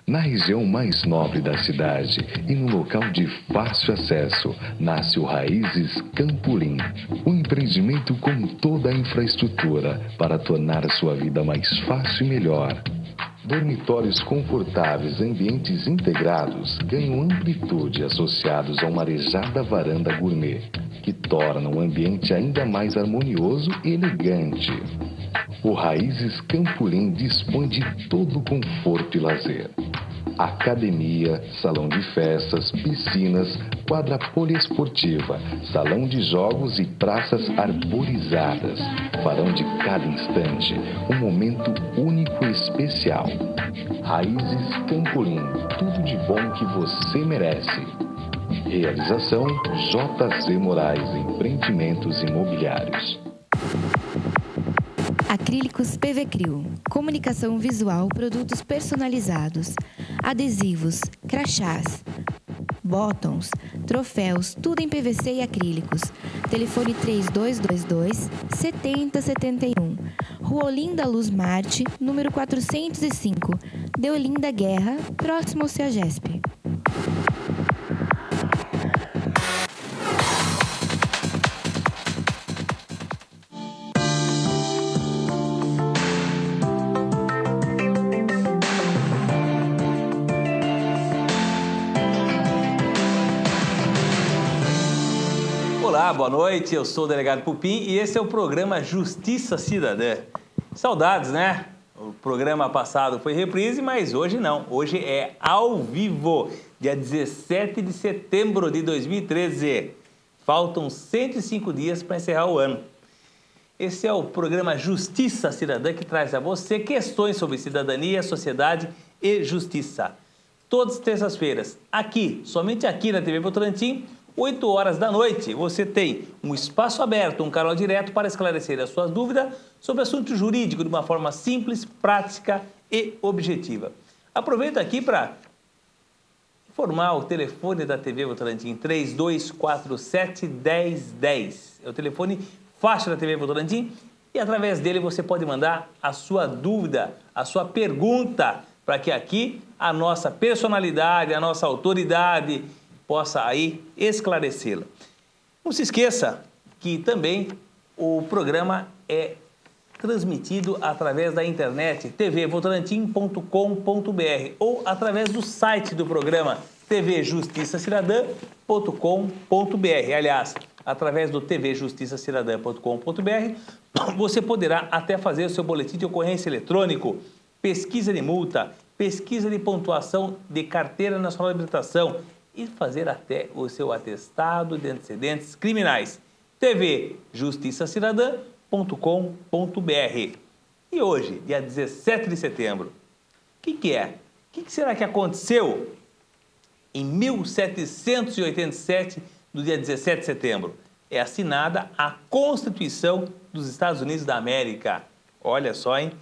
Na região mais nobre da cidade e no local de fácil acesso, nasce o Raízes Campolim, um empreendimento com toda a infraestrutura para tornar a sua vida mais fácil e melhor. Dormitórios confortáveis, ambientes integrados ganham amplitude associados a uma arejada varanda gourmet, que torna o ambiente ainda mais harmonioso e elegante. O Raízes Campolim dispõe de todo o conforto e lazer. Academia, salão de festas, piscinas, quadra poliesportiva, salão de jogos e praças arborizadas farão de cada instante um momento único e especial. Raízes Campolim, tudo de bom que você merece. Realização JZ Moraes Empreendimentos Imobiliários. Acrílicos PVCRIO, comunicação visual, produtos personalizados, adesivos, crachás, bottoms, troféus, tudo em PVC e acrílicos. Telefone 3222-7071. Rua Olinda Luz Marte, número 405, Deolinda Guerra, próximo ao CEAGESP. Olá, boa noite, eu sou o delegado Pupim e esse é o programa Justiça Cidadã. Saudades, né? O programa passado foi reprise, mas hoje não. Hoje é ao vivo, dia 17 de setembro de 2013. Faltam 105 dias para encerrar o ano. Esse é o programa Justiça Cidadã que traz a você questões sobre cidadania, sociedade e justiça. Todas as terças-feiras, aqui, somente aqui na TV Votorantim, 8 horas da noite, você tem um espaço aberto, um canal direto para esclarecer as suas dúvidas sobre assunto jurídico de uma forma simples, prática e objetiva. Aproveito aqui para informar o telefone da TV Votorantim, 3247-1010. É o telefone fácil da TV Votorantim e através dele você pode mandar a sua dúvida, a sua pergunta, para que aqui a nossa personalidade, a nossa autoridade possa aí esclarecê-la. Não se esqueça que também o programa é transmitido através da internet tvvotorantim.com.br ou através do site do programa tvjustiçacidadã.com.br. Aliás, através do tvjustiçacidadã.com.br você poderá até fazer o seu boletim de ocorrência eletrônico, pesquisa de multa, pesquisa de pontuação de carteira nacional de habilitação, e fazer até o seu atestado de antecedentes criminais. tvjustiçacidadã.com.br. E hoje, dia 17 de setembro, o que é? O que será que aconteceu em 1787, no dia 17 de setembro? É assinada a Constituição dos Estados Unidos da América. Olha só, hein?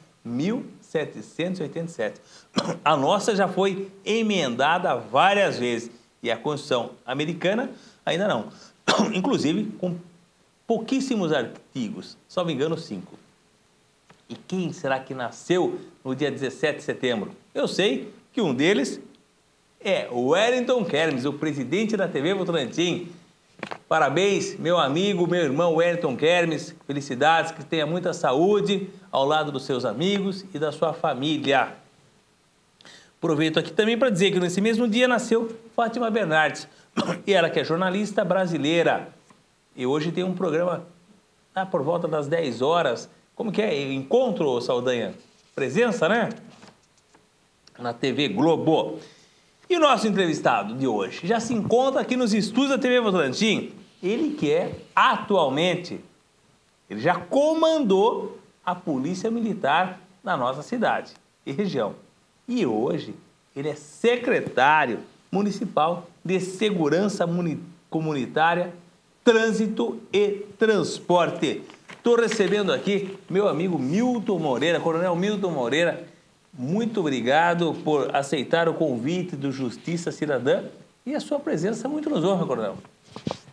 1787. A nossa já foi emendada várias vezes. E a Constituição americana ainda não. Inclusive com pouquíssimos artigos, só me engano 5. E quem será que nasceu no dia 17 de setembro? Eu sei que um deles é o Wellington Kermes, o presidente da TV Votorantim. Parabéns, meu amigo, meu irmão Wellington Kermes. Felicidades, que tenha muita saúde ao lado dos seus amigos e da sua família. Aproveito aqui também para dizer que nesse mesmo dia nasceu Fátima Bernardes, e ela que é jornalista brasileira. E hoje tem um programa por volta das 10 horas. Como que é? Encontro, Saldanha? Presença, né? Na TV Globo. E o nosso entrevistado de hoje já se encontra aqui nos estúdios da TV Votorantim. Ele que é, atualmente, ele já comandou a Polícia Militar na nossa cidade e região. E hoje ele é secretário municipal de Segurança Comunitária, Trânsito e Transporte. Estou recebendo aqui meu amigo Milton Moreira, Coronel Milton Moreira. Muito obrigado por aceitar o convite do Justiça Cidadã e a sua presença muito nos honra, Coronel.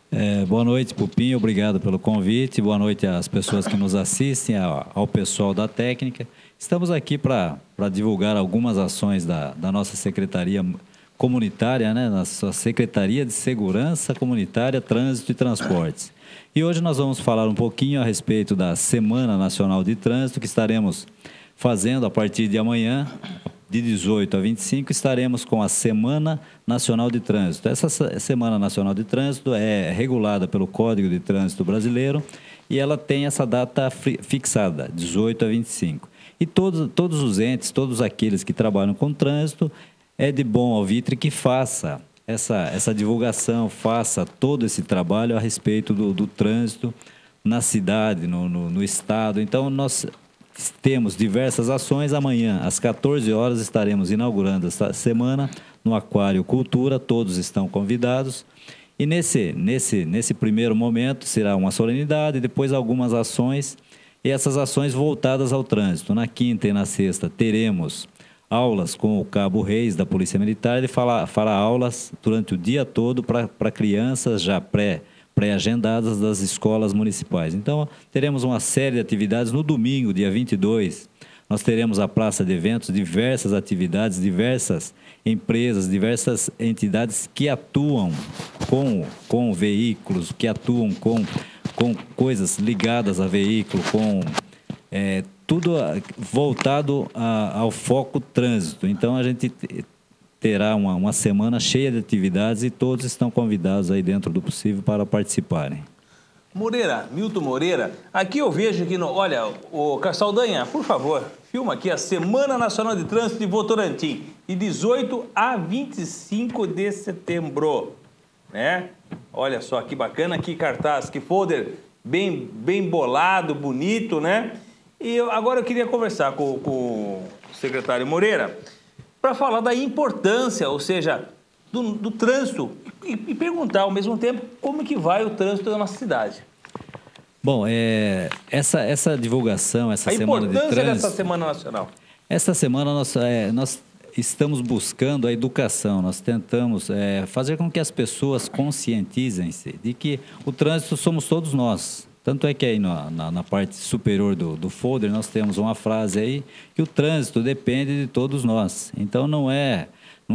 Boa noite, Pupinho. Obrigado pelo convite. Boa noite às pessoas que nos assistem, ao pessoal da técnica. Estamos aqui para divulgar algumas ações da nossa Secretaria Comunitária, né? Nossa Secretaria de Segurança Comunitária, Trânsito e Transportes. E hoje nós vamos falar um pouquinho a respeito da Semana Nacional de Trânsito, que estaremos fazendo a partir de amanhã, de 18 a 25, estaremos com a Semana Nacional de Trânsito. Essa Semana Nacional de Trânsito é regulada pelo Código de Trânsito Brasileiro e ela tem essa data fixada, 18 a 25. E todos os entes, todos aqueles que trabalham com trânsito, é de bom alvitre que faça essa divulgação, faça todo esse trabalho a respeito do trânsito na cidade, no estado. Então, nós temos diversas ações. Amanhã, às 14 horas, estaremos inaugurando essa semana no Aquário Cultura. Todos estão convidados. E nesse primeiro momento será uma solenidade, depois algumas ações, e essas ações voltadas ao trânsito. Na quinta e na sexta teremos aulas com o Cabo Reis da Polícia Militar. Ele fará aulas durante o dia todo para crianças já pré-agendadas das escolas municipais. Então, teremos uma série de atividades. No domingo, dia 22, nós teremos a praça de eventos, diversas atividades, diversas empresas, diversas entidades que atuam com veículos, que atuam com coisas ligadas a veículo, tudo voltado ao foco trânsito. Então, a gente terá uma semana cheia de atividades e todos estão convidados aí dentro do possível para participarem. Moreira, Milton Moreira, aqui eu vejo que, olha, o Saldanha, por favor, filma aqui a Semana Nacional de Trânsito de Votorantim, de 18 a 25 de setembro, né? Olha só que bacana, que cartaz, que folder bem bolado, bonito, né? E agora eu queria conversar com o secretário Moreira para falar da importância, ou seja, do trânsito e perguntar ao mesmo tempo como que vai o trânsito da nossa cidade. Bom, essa divulgação, essa semana de trânsito... A importância dessa Semana Nacional. Essa semana nós estamos buscando a educação, nós tentamos fazer com que as pessoas conscientizem-se de que o trânsito somos todos nós. Tanto é que aí na parte superior do folder nós temos uma frase aí que o trânsito depende de todos nós. Então não é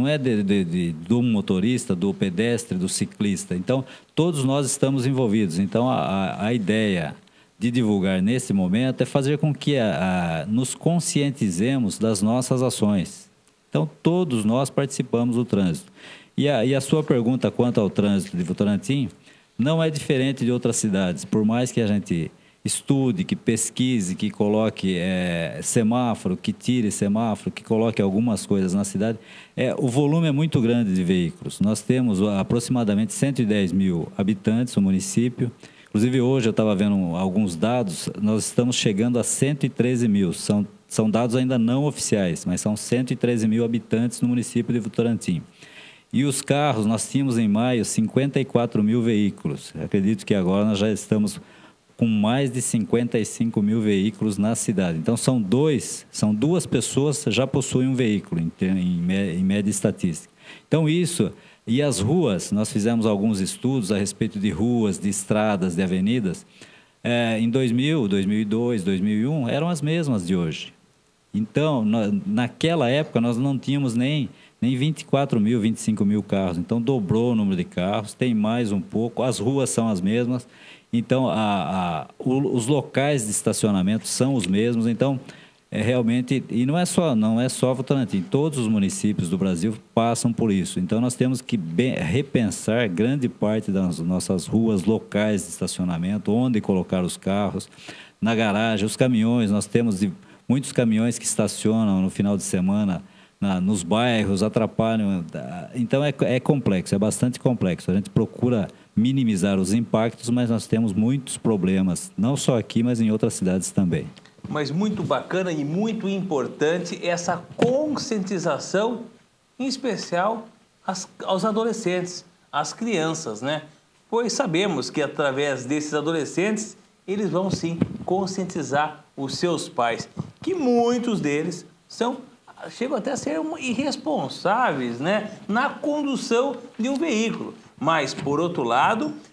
do motorista, do pedestre, do ciclista. Então todos nós estamos envolvidos. Então a ideia de divulgar nesse momento é fazer com que nos conscientizemos das nossas ações. Então todos nós participamos do trânsito. E a sua pergunta quanto ao trânsito de Votorantim não é diferente de outras cidades. Por mais que a gente estude, que pesquise, que coloque semáforo, que tire semáforo, que coloque algumas coisas na cidade, o volume é muito grande de veículos. Nós temos aproximadamente 110 mil habitantes no município. Inclusive, hoje eu estava vendo alguns dados, nós estamos chegando a 113 mil. São dados ainda não oficiais, mas são 113 mil habitantes no município de Votorantim. E os carros, nós tínhamos em maio 54 mil veículos. Eu acredito que agora nós já estamos com mais de 55 mil veículos na cidade. Então, são duas pessoas que já possuem um veículo, em média estatística. Então, isso... E as ruas, nós fizemos alguns estudos a respeito de ruas, de estradas, de avenidas. Em 2000, 2002, 2001, eram as mesmas de hoje. Então, naquela época, nós não tínhamos nem 24 mil, 25 mil carros. Então, dobrou o número de carros, tem mais um pouco, as ruas são as mesmas. Então, os locais de estacionamento são os mesmos. Então, realmente, e não é só Votorantim, todos os municípios do Brasil passam por isso. Então, nós temos que repensar grande parte das nossas ruas, locais de estacionamento, onde colocar os carros, na garagem, os caminhões. Nós temos muitos caminhões que estacionam no final de semana nos bairros, atrapalham. Então, é complexo, é bastante complexo. A gente procura minimizar os impactos, mas nós temos muitos problemas, não só aqui, mas em outras cidades também. Mas muito bacana e muito importante essa conscientização, em especial aos adolescentes, às crianças, né? Pois sabemos que através desses adolescentes, eles vão sim conscientizar os seus pais, que muitos deles chegam até a ser irresponsáveis, né, na condução de um veículo. Mas, por outro lado,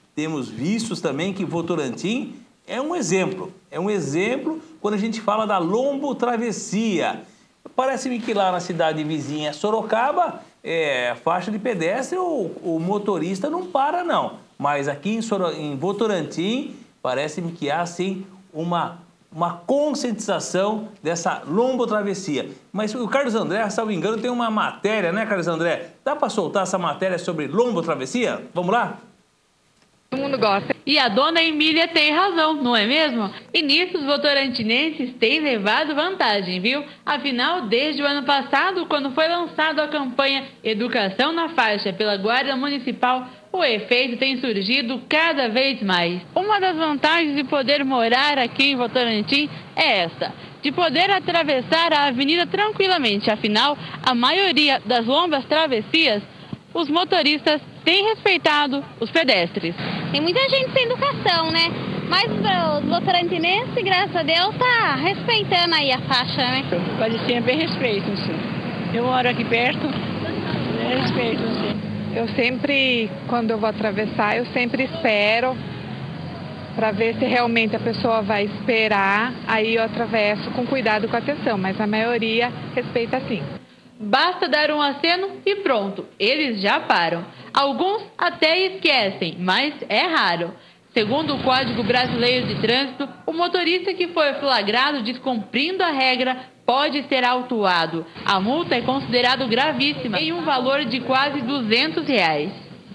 temos visto também que Votorantim é um exemplo. É um exemplo quando a gente fala da lombo-travessia. Parece-me que lá na cidade vizinha Sorocaba, faixa de pedestre, o motorista não para, não. Mas aqui em Votorantim, parece-me que há, sim, uma conscientização dessa lombo-travessia. Mas o Carlos André, salvo engano, tem uma matéria, né, Carlos André? Dá para soltar essa matéria sobre lombo-travessia? Vamos lá? Todo mundo gosta. E a dona Emília tem razão, não é mesmo? E nisso os votorantinenses têm levado vantagem, viu? Afinal, desde o ano passado, quando foi lançada a campanha Educação na Faixa pela Guarda Municipal, o efeito tem surgido cada vez mais. Uma das vantagens de poder morar aqui em Votorantim é essa, de poder atravessar a avenida tranquilamente. Afinal, a maioria das lombas travessias, os motoristas têm respeitado os pedestres. Tem muita gente sem educação, né? Mas os votorantinenses, graças a Deus, tá respeitando aí a faixa, né? Mas tinha bem respeito, sim. Eu moro aqui perto, respeito, sim. Eu sempre, quando eu vou atravessar, eu sempre espero para ver se realmente a pessoa vai esperar, aí eu atravesso com cuidado e com atenção, mas a maioria respeita sim. Basta dar um aceno e pronto, eles já param. Alguns até esquecem, mas é raro. Segundo o Código Brasileiro de Trânsito, o motorista que foi flagrado descumprindo a regra pode ser autuado. A multa é considerada gravíssima, em um valor de quase R$200.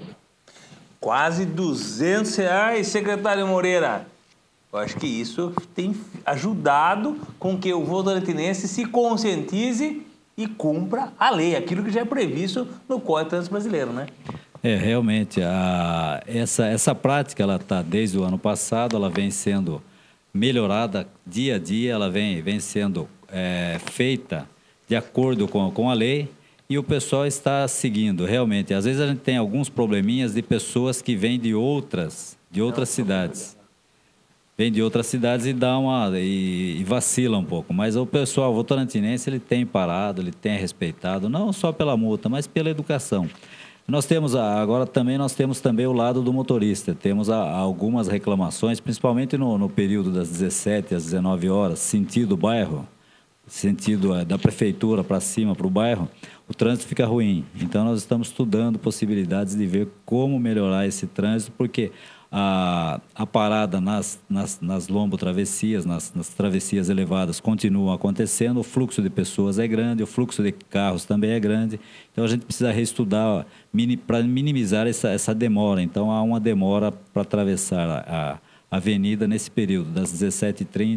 Quase R$200, secretário Moreira. Eu acho que isso tem ajudado com que o votorantinense se conscientize e cumpra a lei, aquilo que já é previsto no Código de Trânsito Brasileiro, né? Realmente, essa prática, ela está desde o ano passado, ela vem sendo melhorada dia a dia, ela vem sendo feita de acordo com a lei e o pessoal está seguindo, realmente. Às vezes a gente tem alguns probleminhas de pessoas que vêm de outras cidades. Vem de outras cidades e vacila um pouco. Mas o pessoal votorantinense, ele tem parado, ele tem respeitado, não só pela multa, mas pela educação. Nós temos também o lado do motorista. Temos algumas reclamações, principalmente no período das 17 às 19 horas, sentido bairro, sentido da prefeitura para cima, para o bairro, o trânsito fica ruim. Então, nós estamos estudando possibilidades de ver como melhorar esse trânsito, porque a parada nas lombo-travessias, nas travessias elevadas, continua acontecendo, o fluxo de pessoas é grande, o fluxo de carros também é grande, então a gente precisa reestudar para minimizar essa demora. Então há uma demora para atravessar a avenida nesse período, das 17h30,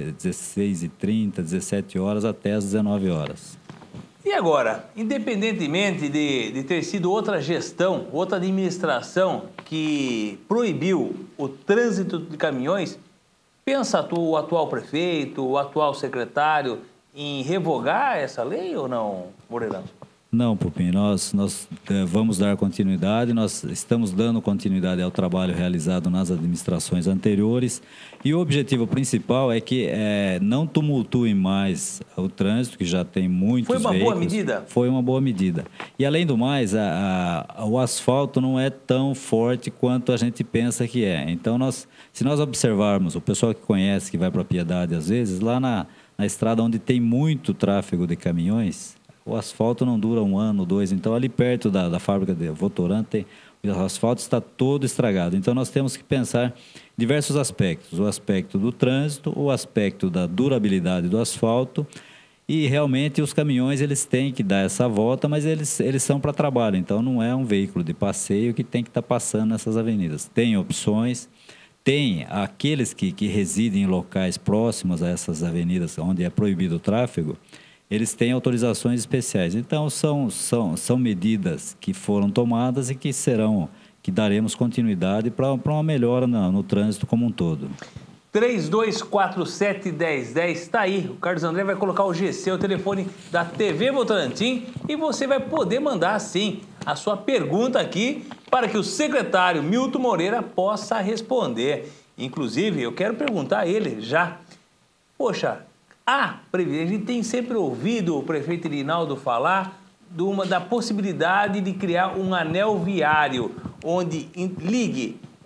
16h30, 17 horas até as 19 horas. E agora, independentemente de ter sido outra gestão, outra administração que proibiu o trânsito de caminhões, pensa o atual prefeito, o atual secretário em revogar essa lei ou não, Moreira? Não, Pupim, nós vamos dar continuidade, nós estamos dando continuidade ao trabalho realizado nas administrações anteriores e o objetivo principal é que não tumultuem mais o trânsito, que já tem muitos veículos. Foi uma boa medida? Foi uma boa medida. E além do mais, o asfalto não é tão forte quanto a gente pensa que é. Então, se nós observarmos, o pessoal que conhece, que vai para a Piedade às vezes, lá na estrada onde tem muito tráfego de caminhões, o asfalto não dura 1 ano, 2. Então, ali perto da fábrica de Votorantim, o asfalto está todo estragado. Então, nós temos que pensar diversos aspectos. O aspecto do trânsito, o aspecto da durabilidade do asfalto. E, realmente, os caminhões, eles têm que dar essa volta, mas eles são para trabalho. Então, não é um veículo de passeio que tem que estar passando nessas avenidas. Tem opções. Tem aqueles que residem em locais próximos a essas avenidas, onde é proibido o tráfego, eles têm autorizações especiais. Então, são medidas que foram tomadas e que daremos continuidade para uma melhora no trânsito como um todo. 3247-1010, está aí. O Carlos André vai colocar o GC, o telefone da TV Votorantim, e você vai poder mandar, sim, a sua pergunta aqui para que o secretário Milton Moreira possa responder. Inclusive, eu quero perguntar a ele já. Poxa, a gente tem sempre ouvido o prefeito Irinaldo falar da possibilidade de criar um anel viário, onde ligue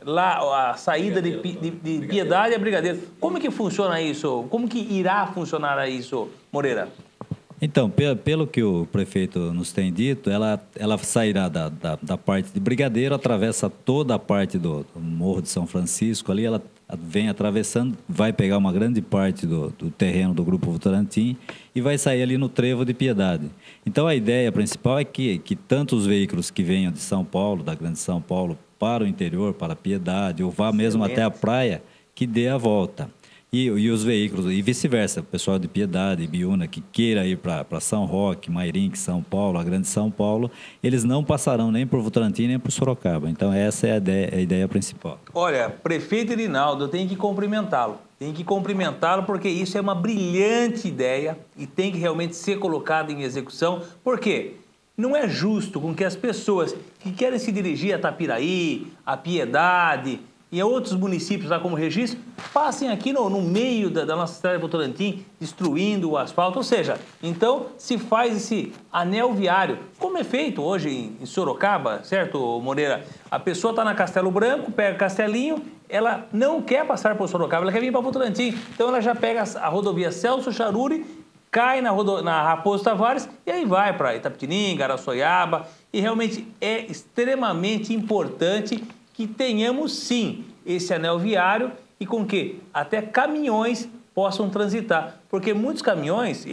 lá a saída de Piedade a Brigadeiro. Como que funciona isso? Como que irá funcionar isso, Moreira? Então, pelo que o prefeito nos tem dito, ela sairá da parte de Brigadeiro, atravessa toda a parte do Morro de São Francisco, ali ela vem atravessando, vai pegar uma grande parte do terreno do Grupo Votorantim e vai sair ali no Trevo de Piedade. Então, a ideia principal é que tanto os veículos que venham de São Paulo, da Grande São Paulo, para o interior, para Piedade, ou vá mesmo até a praia, que dê a volta. E os veículos, e vice-versa, o pessoal de Piedade, Biúna, que queira ir para São Roque, Mairinque, São Paulo, a Grande São Paulo, eles não passarão nem por Votorantim, nem por Sorocaba. Então, essa é a ideia principal. Olha, prefeito Irinaldo, eu tenho que cumprimentá-lo. Tenho que cumprimentá-lo porque isso é uma brilhante ideia e tem que realmente ser colocada em execução. Por quê? Não é justo com que as pessoas que querem se dirigir a Tapiraí, a Piedade e a outros municípios lá como Registro, passem aqui no meio da nossa cidade de Votorantim, destruindo o asfalto. Ou seja, então se faz esse anel viário, como é feito hoje em Sorocaba, certo, Moreira? A pessoa está na Castelo Branco, pega Castelinho, ela não quer passar por Sorocaba, ela quer vir para Votorantim. Então ela já pega a rodovia Celso Charuri, cai na Raposo Tavares e aí vai para Itapetininga, Araçoiaba. E realmente é extremamente importante que tenhamos, sim, esse anel viário e com que até caminhões possam transitar. Porque muitos caminhões,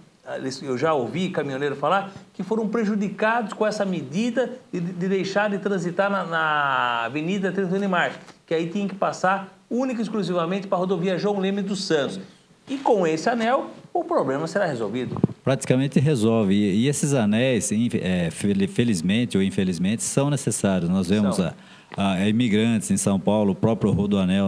eu já ouvi caminhoneiro falar, que foram prejudicados com essa medida de deixar de transitar na Avenida 31 de Março, que aí tinha que passar única e exclusivamente para a rodovia João Leme dos Santos. E com esse anel, o problema será resolvido. Praticamente resolve. E esses anéis, felizmente ou infelizmente, são necessários. Nós vemos imigrantes em São Paulo, o próprio Rodoanel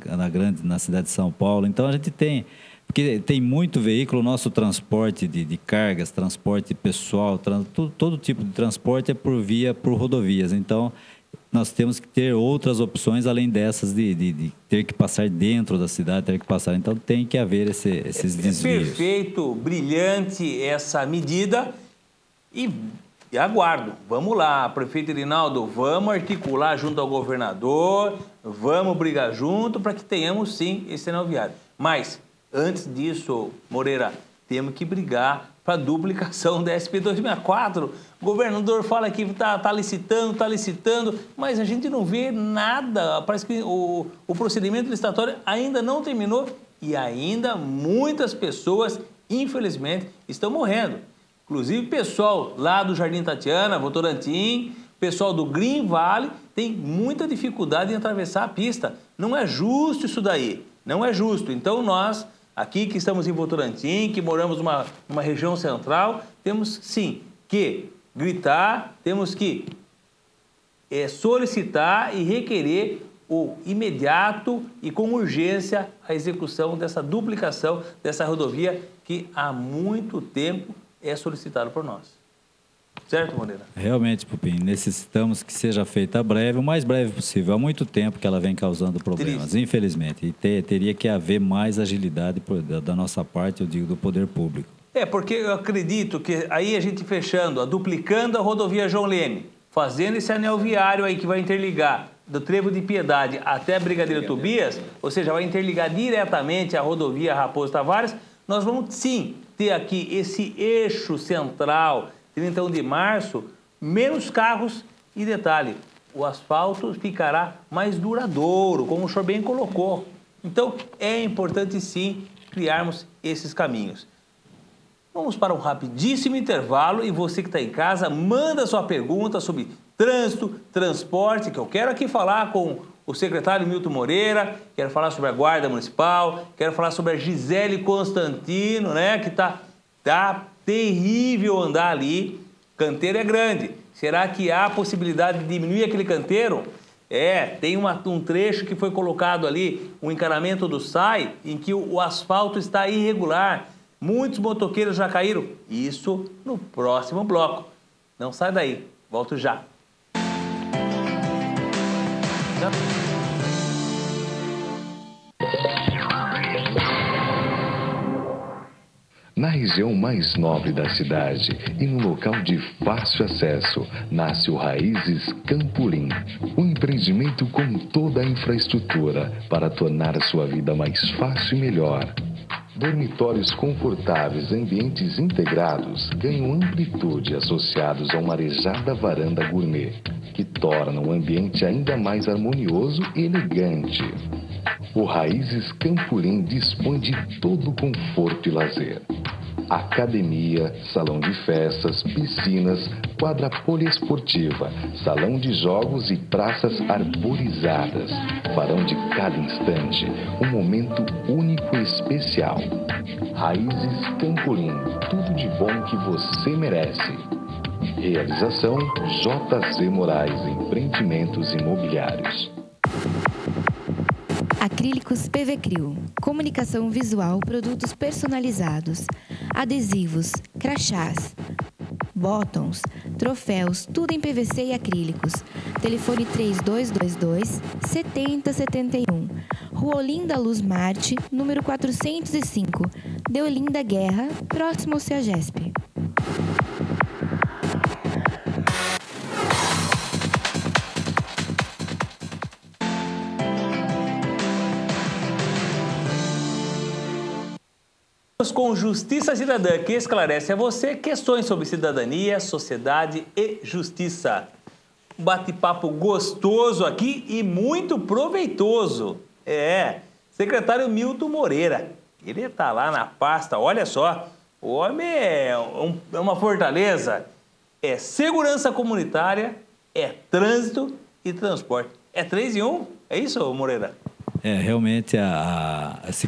na cidade de São Paulo. Então, a gente tem... Porque tem muito veículo, o nosso transporte de cargas, transporte pessoal, todo tipo de transporte é por rodovias. Então, nós temos que ter outras opções além dessas de ter que passar dentro da cidade, ter que passar. Então, tem que haver esses desvios. Perfeito, brilhante essa medida e aguardo. Vamos lá, prefeito Irinaldo, vamos articular junto ao governador, vamos brigar junto para que tenhamos, sim, esse anel viário. Mas, antes disso, Moreira, temos que brigar para a duplicação da SP-264. O governador fala que está licitando, mas a gente não vê nada. Parece que o procedimento licitatório ainda não terminou e ainda muitas pessoas, infelizmente, estão morrendo. Inclusive, pessoal lá do Jardim Tatiana, Votorantim, pessoal do Green Valley, tem muita dificuldade em atravessar a pista. Não é justo isso daí, não é justo. Então, nós... Aqui que estamos em Votorantim, que moramos numa região central, temos sim que gritar, temos que solicitar e requerer o imediato e com urgência a execução dessa duplicação dessa rodovia que há muito tempo é solicitado por nós. Certo, Moreira? Realmente, Pupim, necessitamos que seja feita breve, o mais breve possível. Há muito tempo que ela vem causando problemas, triste, infelizmente. E teria que haver mais agilidade da nossa parte, eu digo, do poder público. Porque eu acredito que aí a gente fechando, duplicando a rodovia João Leme, fazendo esse anel viário aí que vai interligar do Trevo de Piedade até a Brigadeiro Tobias, ou seja, vai interligar diretamente a rodovia Raposo Tavares, nós vamos sim ter aqui esse eixo central, 31 de março, menos carros e detalhe, o asfalto ficará mais duradouro, como o senhor bem colocou. Então, é importante sim criarmos esses caminhos. Vamos para um rapidíssimo intervalo e você que está em casa, manda sua pergunta sobre trânsito, transporte, que eu quero aqui falar com o secretário Milton Moreira, quero falar sobre a Guarda Municipal, quero falar sobre a Gisele Constantino, né, que tá terrível andar ali, canteiro é grande. Será que há possibilidade de diminuir aquele canteiro? Tem um trecho que foi colocado ali, um encanamento do SAI, em que o asfalto está irregular. Muitos motoqueiros já caíram. Isso no próximo bloco. Não sai daí, volto já. Na região mais nobre da cidade e no local de fácil acesso, nasce o Raízes Campolim, um empreendimento com toda a infraestrutura para tornar a sua vida mais fácil e melhor. Dormitórios confortáveis, ambientes integrados, ganham amplitude associados a uma arejada varanda gourmet, que torna o ambiente ainda mais harmonioso e elegante. O Raízes Campolim dispõe de todo o conforto e lazer. Academia, salão de festas, piscinas, quadra poliesportiva, salão de jogos e praças arborizadas farão de cada instante um momento único e especial. Raízes Campolim, tudo de bom que você merece. Realização JZ Moraes Empreendimentos Imobiliários. Acrílicos PVCRIO, comunicação visual, produtos personalizados, adesivos, crachás, bottoms, troféus, tudo em PVC e acrílicos. Telefone 3222-7071. Rua Olinda Luz Marte, número 405, Deolinda Guerra, próximo ao CEAGESP. Com Justiça Cidadã, que esclarece a você questões sobre cidadania, sociedade e justiça. Um bate-papo gostoso aqui e muito proveitoso. Secretário Milton Moreira. Ele está lá na pasta, olha só, o homem é uma fortaleza. É segurança comunitária, é trânsito e transporte. É 3 em 1? É isso, Moreira? Realmente, se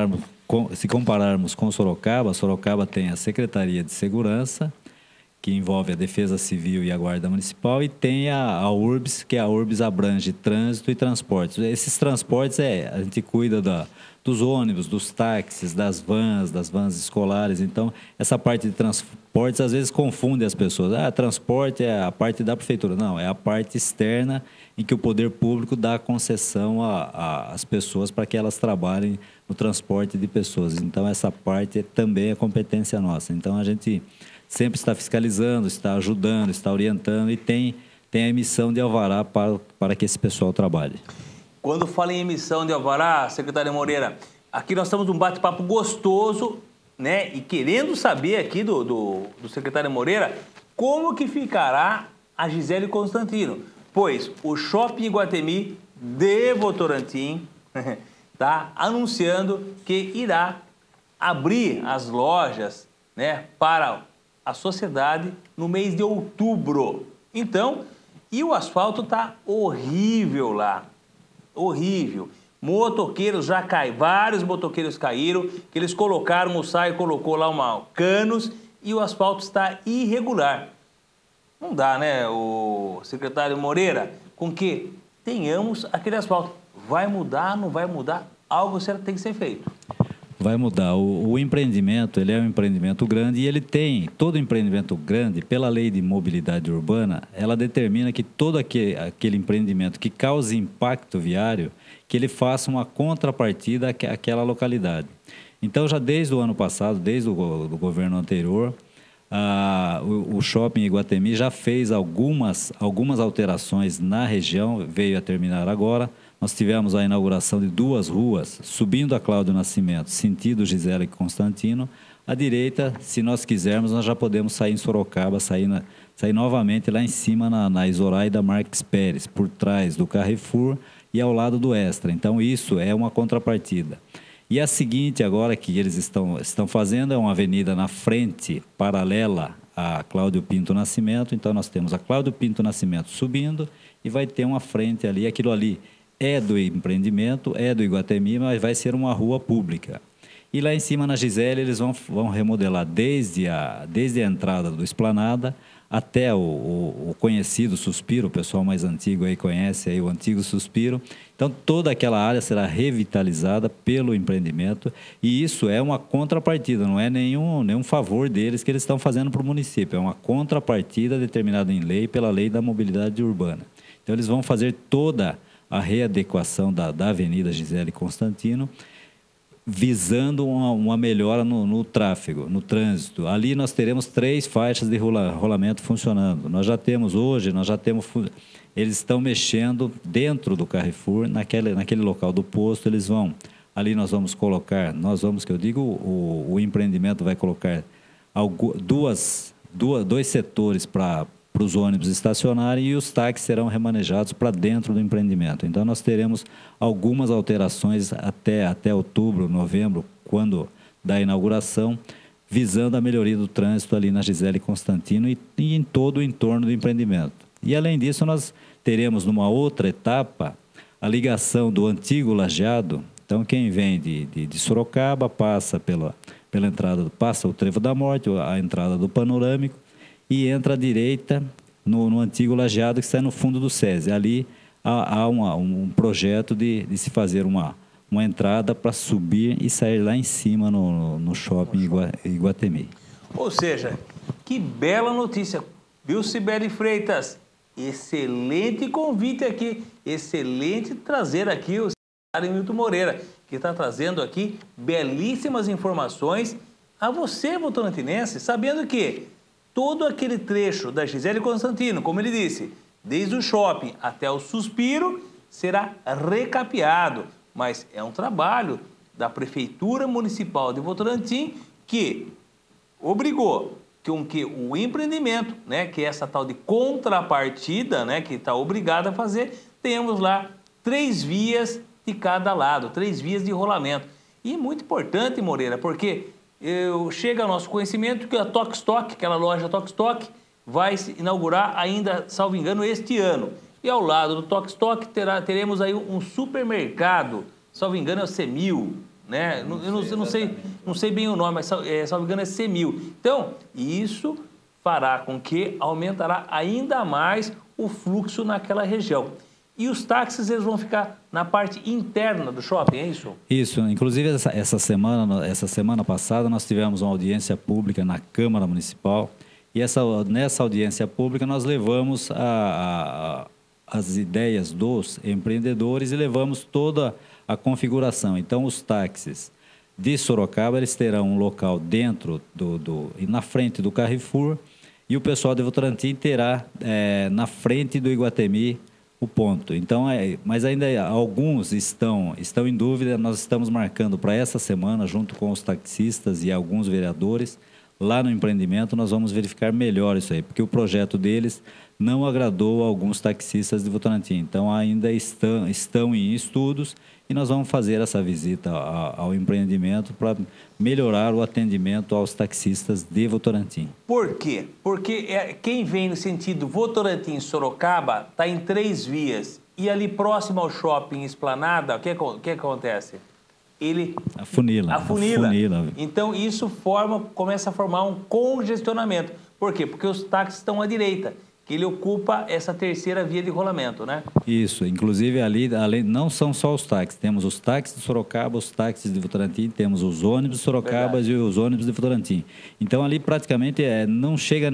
compararmos com Sorocaba tem a Secretaria de Segurança, que envolve a Defesa Civil e a Guarda Municipal, e tem a URBS, que a URBS abrange trânsito e transportes. Esses transportes, a gente cuida dos ônibus, dos táxis, das vans escolares. Então, essa parte de transportes às vezes confunde as pessoas. Transporte é a parte da prefeitura. Não, é a parte externa em que o poder público dá concessão às pessoas para que elas trabalhem no transporte de pessoas. Então, essa parte também é competência nossa. Então, a gente sempre está fiscalizando, está ajudando, está orientando e tem a emissão de alvará para que esse pessoal trabalhe. Quando fala em emissão de alvará, secretário Moreira, aqui nós estamos num bate-papo gostoso, né? E querendo saber aqui do secretário Moreira como que ficará a Gisele Constantino. Pois o Shopping Iguatemi de Votorantim está anunciando que irá abrir as lojas, né, para a sociedade no mês de outubro. Então, e o asfalto está horrível lá. Horrível. Motoqueiros já caíram, vários motoqueiros caíram, que eles colocaram, o SAI colocou lá canos e o asfalto está irregular. Não dá, né, o secretário Moreira, com que tenhamos aquele asfalto. Vai mudar, não vai mudar? Algo certo tem que ser feito. Vai mudar. O empreendimento, ele é um empreendimento grande e ele tem, todo empreendimento grande, pela lei de mobilidade urbana, ela determina que todo aquele empreendimento que cause impacto viário, que ele faça uma contrapartida àquela localidade. Então, já desde o ano passado, desde o governo anterior, o Shopping Iguatemi já fez algumas alterações na região, veio a terminar agora. Nós tivemos a inauguração de 2 ruas, subindo a Cláudio Nascimento, sentido Gisele Constantino. À direita, se nós quisermos, nós já podemos sair em Sorocaba, sair novamente lá em cima na Isoraida Marques Pérez, por trás do Carrefour e ao lado do Extra. Então, isso é uma contrapartida. E a seguinte agora que eles estão fazendo é uma avenida na frente, paralela a Cláudio Pinto Nascimento. Então, nós temos a Cláudio Pinto Nascimento subindo e vai ter uma frente ali, aquilo ali é do empreendimento, é do Iguatemi, mas vai ser uma rua pública. E lá em cima, na Gisele, eles vão remodelar desde a entrada do Esplanada até o conhecido Suspiro, o pessoal mais antigo aí conhece aí o antigo Suspiro. Então, toda aquela área será revitalizada pelo empreendimento e isso é uma contrapartida, não é nenhum favor deles que eles estão fazendo para o município, é uma contrapartida determinada em lei pela lei da mobilidade urbana. Então, eles vão fazer toda a readequação da Avenida Gisele Constantino, visando uma melhora no tráfego, no trânsito. Ali nós teremos 3 faixas de rolamento funcionando. Nós já temos, eles estão mexendo dentro do Carrefour, naquele local do posto, eles vão, ali nós vamos colocar, o empreendimento vai colocar dois setores para os ônibus estacionarem e os táxis serão remanejados para dentro do empreendimento. Então, nós teremos algumas alterações até outubro, novembro, quando da inauguração, visando a melhoria do trânsito ali na Gisele Constantino e em todo o entorno do empreendimento. E, além disso, nós teremos, numa outra etapa, a ligação do antigo Lajeado. Então, quem vem de Sorocaba passa pela entrada, passa o Trevo da Morte, a entrada do Panorâmico, e entra à direita no antigo Lajeado, que está no fundo do SESI. Ali há um projeto de se fazer uma entrada para subir e sair lá em cima no shopping Iguatemi. Ou seja, que bela notícia, viu, Cibele Freitas? Excelente convite aqui, excelente trazer aqui o secretário Milton Moreira, que está trazendo aqui belíssimas informações a você, votorantinense, sabendo que todo aquele trecho da Gisele Constantino, como ele disse, desde o shopping até o Suspiro, será recapeado. Mas é um trabalho da Prefeitura Municipal de Votorantim que obrigou com que o empreendimento, né, que é essa tal de contrapartida, né, que está obrigado a fazer, tenhamos lá 3 vias de cada lado, 3 vias de rolamento. E muito importante, Moreira, porque chega ao nosso conhecimento que a Tok Stock, aquela loja Tok Stock, vai se inaugurar ainda, salvo engano, este ano. E ao lado do Tok Stock teremos aí um supermercado, salvo engano é o Semil, né? Eu não sei bem o nome, mas salvo engano é Semil. Então, isso fará com que aumentará ainda mais o fluxo naquela região. E os táxis, eles vão ficar na parte interna do shopping, é isso? Isso. Inclusive, essa semana passada, nós tivemos uma audiência pública na Câmara Municipal. E nessa audiência pública, nós levamos as ideias dos empreendedores e levamos toda a configuração. Então, os táxis de Sorocaba, eles terão um local dentro na frente do Carrefour, e o pessoal de Votorantim terá na frente do Iguatemi o ponto. Então, mas ainda alguns estão em dúvida. Nós estamos marcando para essa semana, junto com os taxistas e alguns vereadores, lá no empreendimento, nós vamos verificar melhor isso aí, porque o projeto deles não agradou a alguns taxistas de Votorantim. Então, ainda estão em estudos e nós vamos fazer essa visita ao empreendimento para melhorar o atendimento aos taxistas de Votorantim. Por quê? Porque quem vem no sentido Votorantim-Sorocaba está em 3 vias e ali próximo ao shopping Esplanada, o que acontece? Ele afunila. Então, isso começa a formar um congestionamento. Por quê? Porque os táxis estão à direita, que ele ocupa essa 3ª via de rolamento, né? Isso. Inclusive, ali não são só os táxis. Temos os táxis de Sorocaba, os táxis de Votorantim, temos os ônibus de Sorocaba e os ônibus de Votorantim. Então, ali praticamente não chega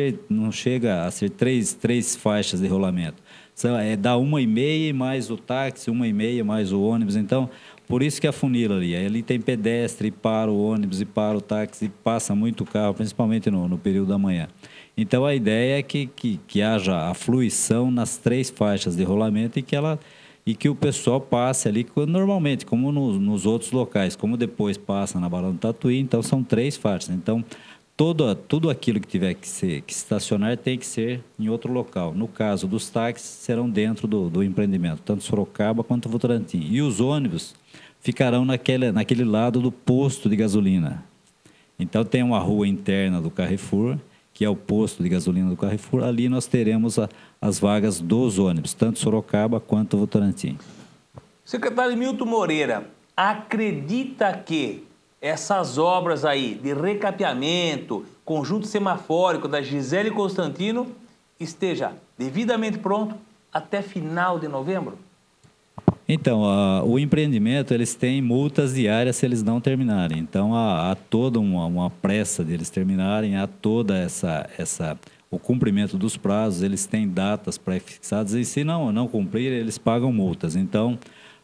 a ser 3 faixas de rolamento. Dá 1,5 mais o táxi, 1,5 mais o ônibus. Então, por isso que afunila ali. Ali tem pedestre, para o ônibus e para o táxi, passa muito carro, principalmente no período da manhã. Então, a ideia é que haja a fluição nas 3 faixas de rolamento e que o pessoal passe ali normalmente, como nos outros locais, como depois passa na Barão do Tatuí. Então, são 3 faixas. Então, tudo aquilo que tiver que estacionar tem que ser em outro local. No caso dos táxis, serão dentro do empreendimento, tanto Sorocaba quanto Votorantim. E os ônibus ficarão naquele lado do posto de gasolina. Então, tem uma rua interna do Carrefour, que é o posto de gasolina do Carrefour. Ali nós teremos as vagas dos ônibus, tanto Sorocaba quanto Votorantim. Secretário Milton Moreira, acredita que essas obras aí de recapeamento, conjunto semafórico da Gisele Constantino, esteja devidamente pronto até final de novembro? Então, o empreendimento, eles têm multas diárias se eles não terminarem. Então, há toda uma pressa deles terminarem, há toda o cumprimento dos prazos, eles têm datas pré-fixadas e se não cumprir, eles pagam multas. Então,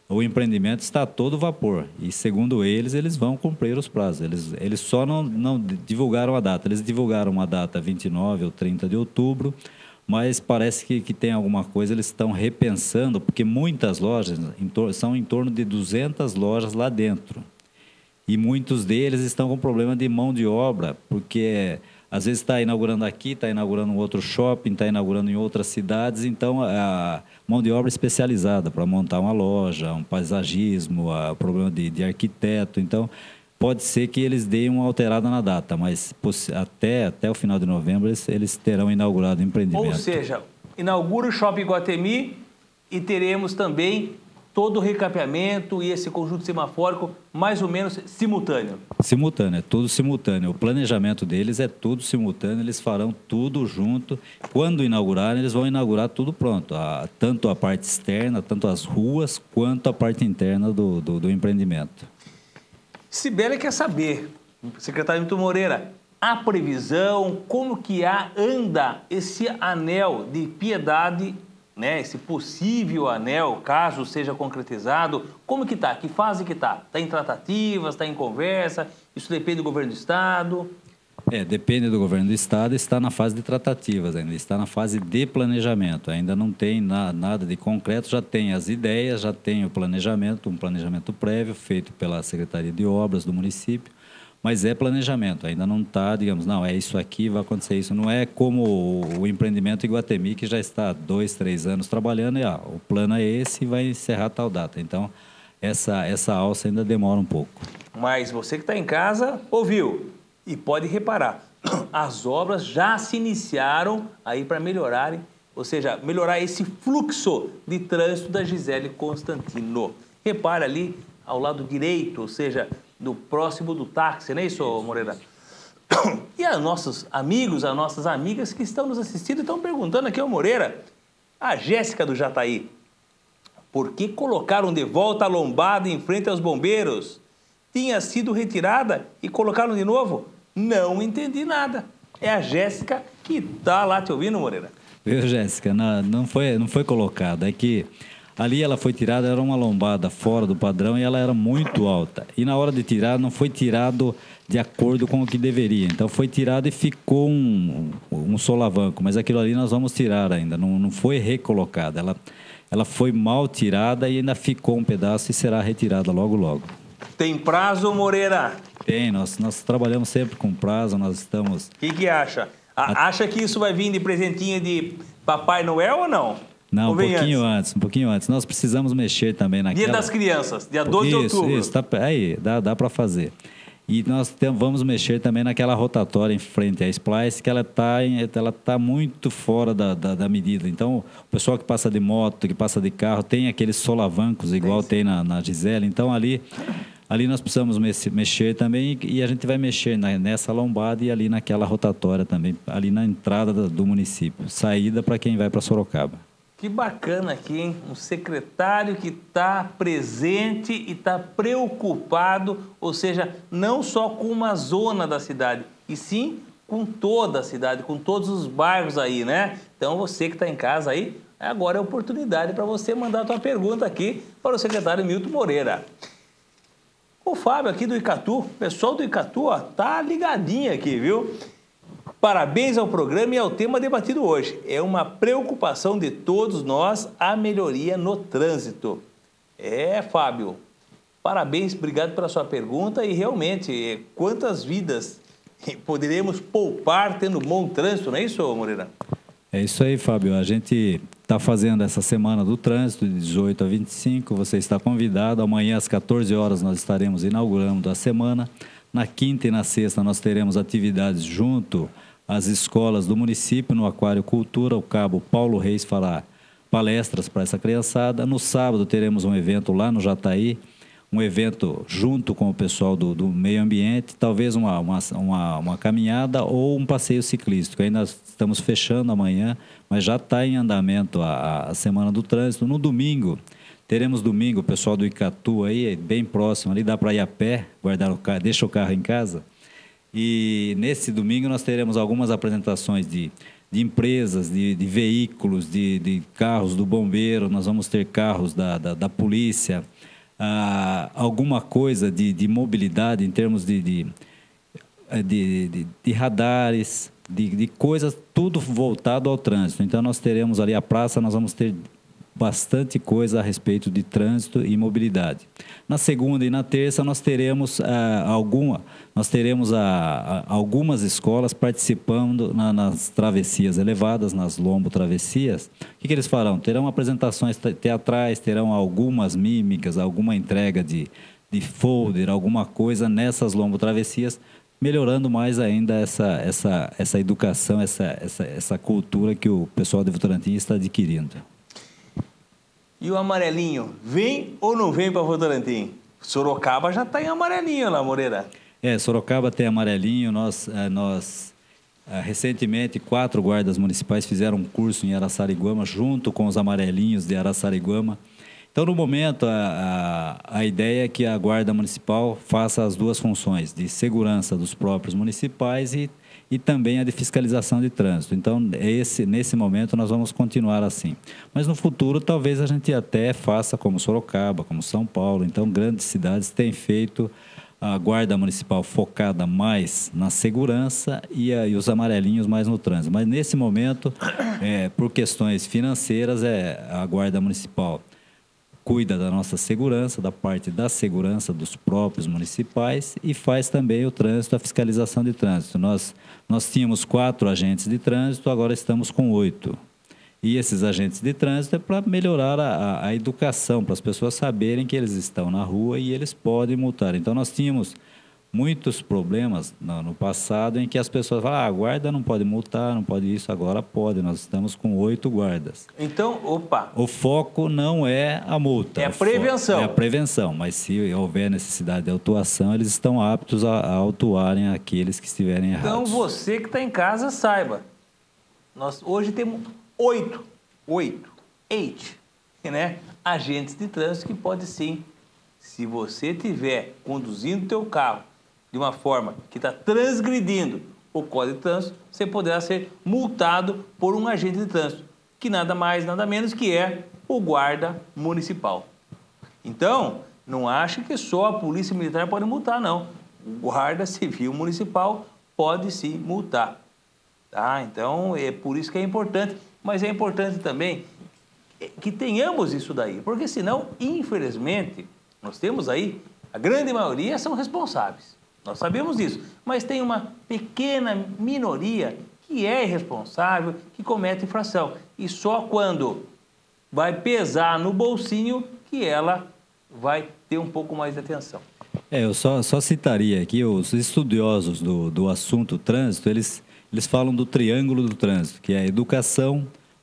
o empreendimento está a todo vapor. E, segundo eles vão cumprir os prazos. Eles só não divulgaram a data. Eles divulgaram uma data 29 ou 30 de outubro, mas parece que tem alguma coisa, eles estão repensando, porque muitas lojas, são em torno de 200 lojas lá dentro. E muitos deles estão com problema de mão de obra, porque às vezes está inaugurando aqui, está inaugurando um outro shopping, está inaugurando em outras cidades, então a mão de obra especializada para montar uma loja, um paisagismo, problema de arquiteto. Então, pode ser que eles deem uma alterada na data, mas até o final de novembro eles terão inaugurado o empreendimento. Ou seja, inaugura o Shopping Iguatemi e teremos também todo o recapeamento e esse conjunto semafórico mais ou menos simultâneo. Simultâneo, é tudo simultâneo. O planejamento deles é tudo simultâneo, eles farão tudo junto. Quando inaugurarem, eles vão inaugurar tudo pronto. Tanto a parte externa, tanto as ruas, quanto a parte interna do empreendimento. Sibeli quer saber, secretário Milton Moreira, a previsão, como que anda esse anel de piedade, né? Esse possível anel, caso seja concretizado, como que está? Que fase que está? Está em tratativas, está em conversa? Isso depende do governo do Estado? Depende do governo do Estado, está na fase de tratativas ainda, está na fase de planejamento, ainda não tem nada de concreto, já tem as ideias, já tem o planejamento, um planejamento prévio feito pela Secretaria de Obras do município, mas é planejamento, ainda não está, digamos, não, é isso aqui, vai acontecer isso. Não é como o empreendimento Iguatemi, que já está há 2, 3 anos trabalhando e o plano é esse e vai encerrar tal data. Então, essa alça ainda demora um pouco. Mas você que está em casa, ouviu e pode reparar, as obras já se iniciaram aí para melhorarem, ou seja, melhorar esse fluxo de trânsito da Gisele Constantino. Repare ali ao lado direito, ou seja, do próximo do táxi, não é isso, Moreira? E a nossos amigos, as nossas amigas que estão nos assistindo estão perguntando aqui ao Moreira, a Jéssica do Jataí, por que colocaram de volta a lombada em frente aos bombeiros? Tinha sido retirada e colocaram de novo? Não entendi nada. É a Jéssica que está lá te ouvindo, Moreira. Viu, Jéssica? Não foi colocada. É que ali ela foi tirada, era uma lombada fora do padrão e ela era muito alta. E na hora de tirar, não foi tirado de acordo com o que deveria. Então foi tirado e ficou um solavanco. Mas aquilo ali nós vamos tirar ainda. Não foi recolocada. Ela foi mal tirada e ainda ficou um pedaço e será retirada logo, logo. Tem prazo, Moreira? Tem, nós trabalhamos sempre com prazo, nós estamos... O que acha? Acha que isso vai vir de presentinho de Papai Noel ou não? Não, um pouquinho antes. Nós precisamos mexer também naquela... Dia das Crianças, dia 12 de outubro. Isso, aí, dá para fazer. E nós vamos mexer também naquela rotatória em frente à Splice, que ela tá muito fora da medida. Então, o pessoal que passa de moto, que passa de carro, tem aqueles solavancos igual tem na Gisele. Então, ali nós precisamos mexer também e a gente vai mexer nessa lombada e ali naquela rotatória também, ali na entrada do município. Saída para quem vai para Sorocaba. Que bacana aqui, hein? Um secretário que está presente e está preocupado, ou seja, não só com uma zona da cidade, e sim com toda a cidade, com todos os bairros aí, né? Então, você que está em casa aí, agora é a oportunidade para você mandar a tua pergunta aqui para o secretário Milton Moreira. O Fábio aqui do Icatu, o pessoal do Icatu, ó, tá ligadinho aqui, viu? Parabéns ao programa e ao tema debatido hoje. É uma preocupação de todos nós a melhoria no trânsito. Fábio, parabéns, obrigado pela sua pergunta e realmente, quantas vidas poderemos poupar tendo bom trânsito, não é isso, Moreira? É isso aí, Fábio. A gente está fazendo essa semana do trânsito, de 18 a 25. Você está convidado. Amanhã, às 14 horas, nós estaremos inaugurando a semana. Na quinta e na sexta, nós teremos atividades junto às escolas do município, no Aquário Cultura. O cabo Paulo Reis fará palestras para essa criançada. No sábado, teremos um evento lá no Jataí, um evento junto com o pessoal do meio ambiente, talvez uma caminhada ou um passeio ciclístico. Ainda estamos fechando amanhã, mas já está em andamento a Semana do Trânsito. No domingo, teremos o pessoal do Icatu aí, bem próximo, ali dá para ir a pé, guardar o carro, deixa o carro em casa E nesse domingo nós teremos algumas apresentações de empresas, de veículos, de carros do bombeiro, nós vamos ter carros da polícia, alguma coisa de mobilidade em termos de radares, de coisas, tudo voltado ao trânsito. Então nós teremos ali a praça, nós vamos ter bastante coisa a respeito de trânsito e mobilidade. Na segunda e na terça nós teremos algumas escolas participando nas travessias elevadas, nas lombo-travessias. O que eles farão? Terão apresentações teatrais, terão algumas mímicas, alguma entrega de folder, alguma coisa nessas lombo-travessias, melhorando mais ainda essa educação, essa cultura que o pessoal de Votorantim está adquirindo. E o amarelinho, vem ou não vem para Votorantim? Sorocaba já está em amarelinho lá, Moreira. Sorocaba tem amarelinho. Nós recentemente, 4 guardas municipais fizeram um curso em Araçariguama, junto com os amarelinhos de Araçariguama. Então, no momento, a ideia é que a Guarda Municipal faça as duas funções, de segurança dos próprios municipais e também a de fiscalização de trânsito. Então, nesse momento, nós vamos continuar assim. Mas no futuro, talvez a gente até faça como Sorocaba, como São Paulo. Então, grandes cidades têm feito a Guarda Municipal focada mais na segurança e os amarelinhos mais no trânsito. Mas, nesse momento, por questões financeiras, a Guarda Municipal cuida da nossa segurança, da parte da segurança dos próprios municipais e faz também o trânsito, a fiscalização de trânsito. Nós tínhamos 4 agentes de trânsito, agora estamos com 8. E esses agentes de trânsito é para melhorar a educação, para as pessoas saberem que eles estão na rua e eles podem multar. Então, nós tínhamos muitos problemas no passado em que as pessoas falam, a guarda não pode multar, não pode isso, agora pode. Nós estamos com 8 guardas. Então, o foco não é a multa. É a prevenção. É a prevenção, mas se houver necessidade de autuação, eles estão aptos a autuarem aqueles que estiverem errados. Então, você que está em casa, saiba. Nós hoje temos 8, né? Agentes de trânsito que pode sim, se você estiver conduzindo o teu carro de uma forma que está transgredindo o Código de Trânsito, você poderá ser multado por um agente de trânsito, que nada mais, nada menos que é o guarda municipal. Então, não ache que só a Polícia Militar pode multar, não. O guarda civil municipal pode sim multar. Tá? Então, é por isso que é importante, mas é importante também que tenhamos isso daí, porque senão, infelizmente, nós temos aí, a grande maioria são responsáveis. Nós sabemos disso, mas tem uma pequena minoria que é irresponsável, que comete infração. E só quando vai pesar no bolsinho que ela vai ter um pouco mais de atenção. Eu só citaria aqui, os estudiosos do assunto trânsito, eles falam do triângulo do trânsito, que é a educação,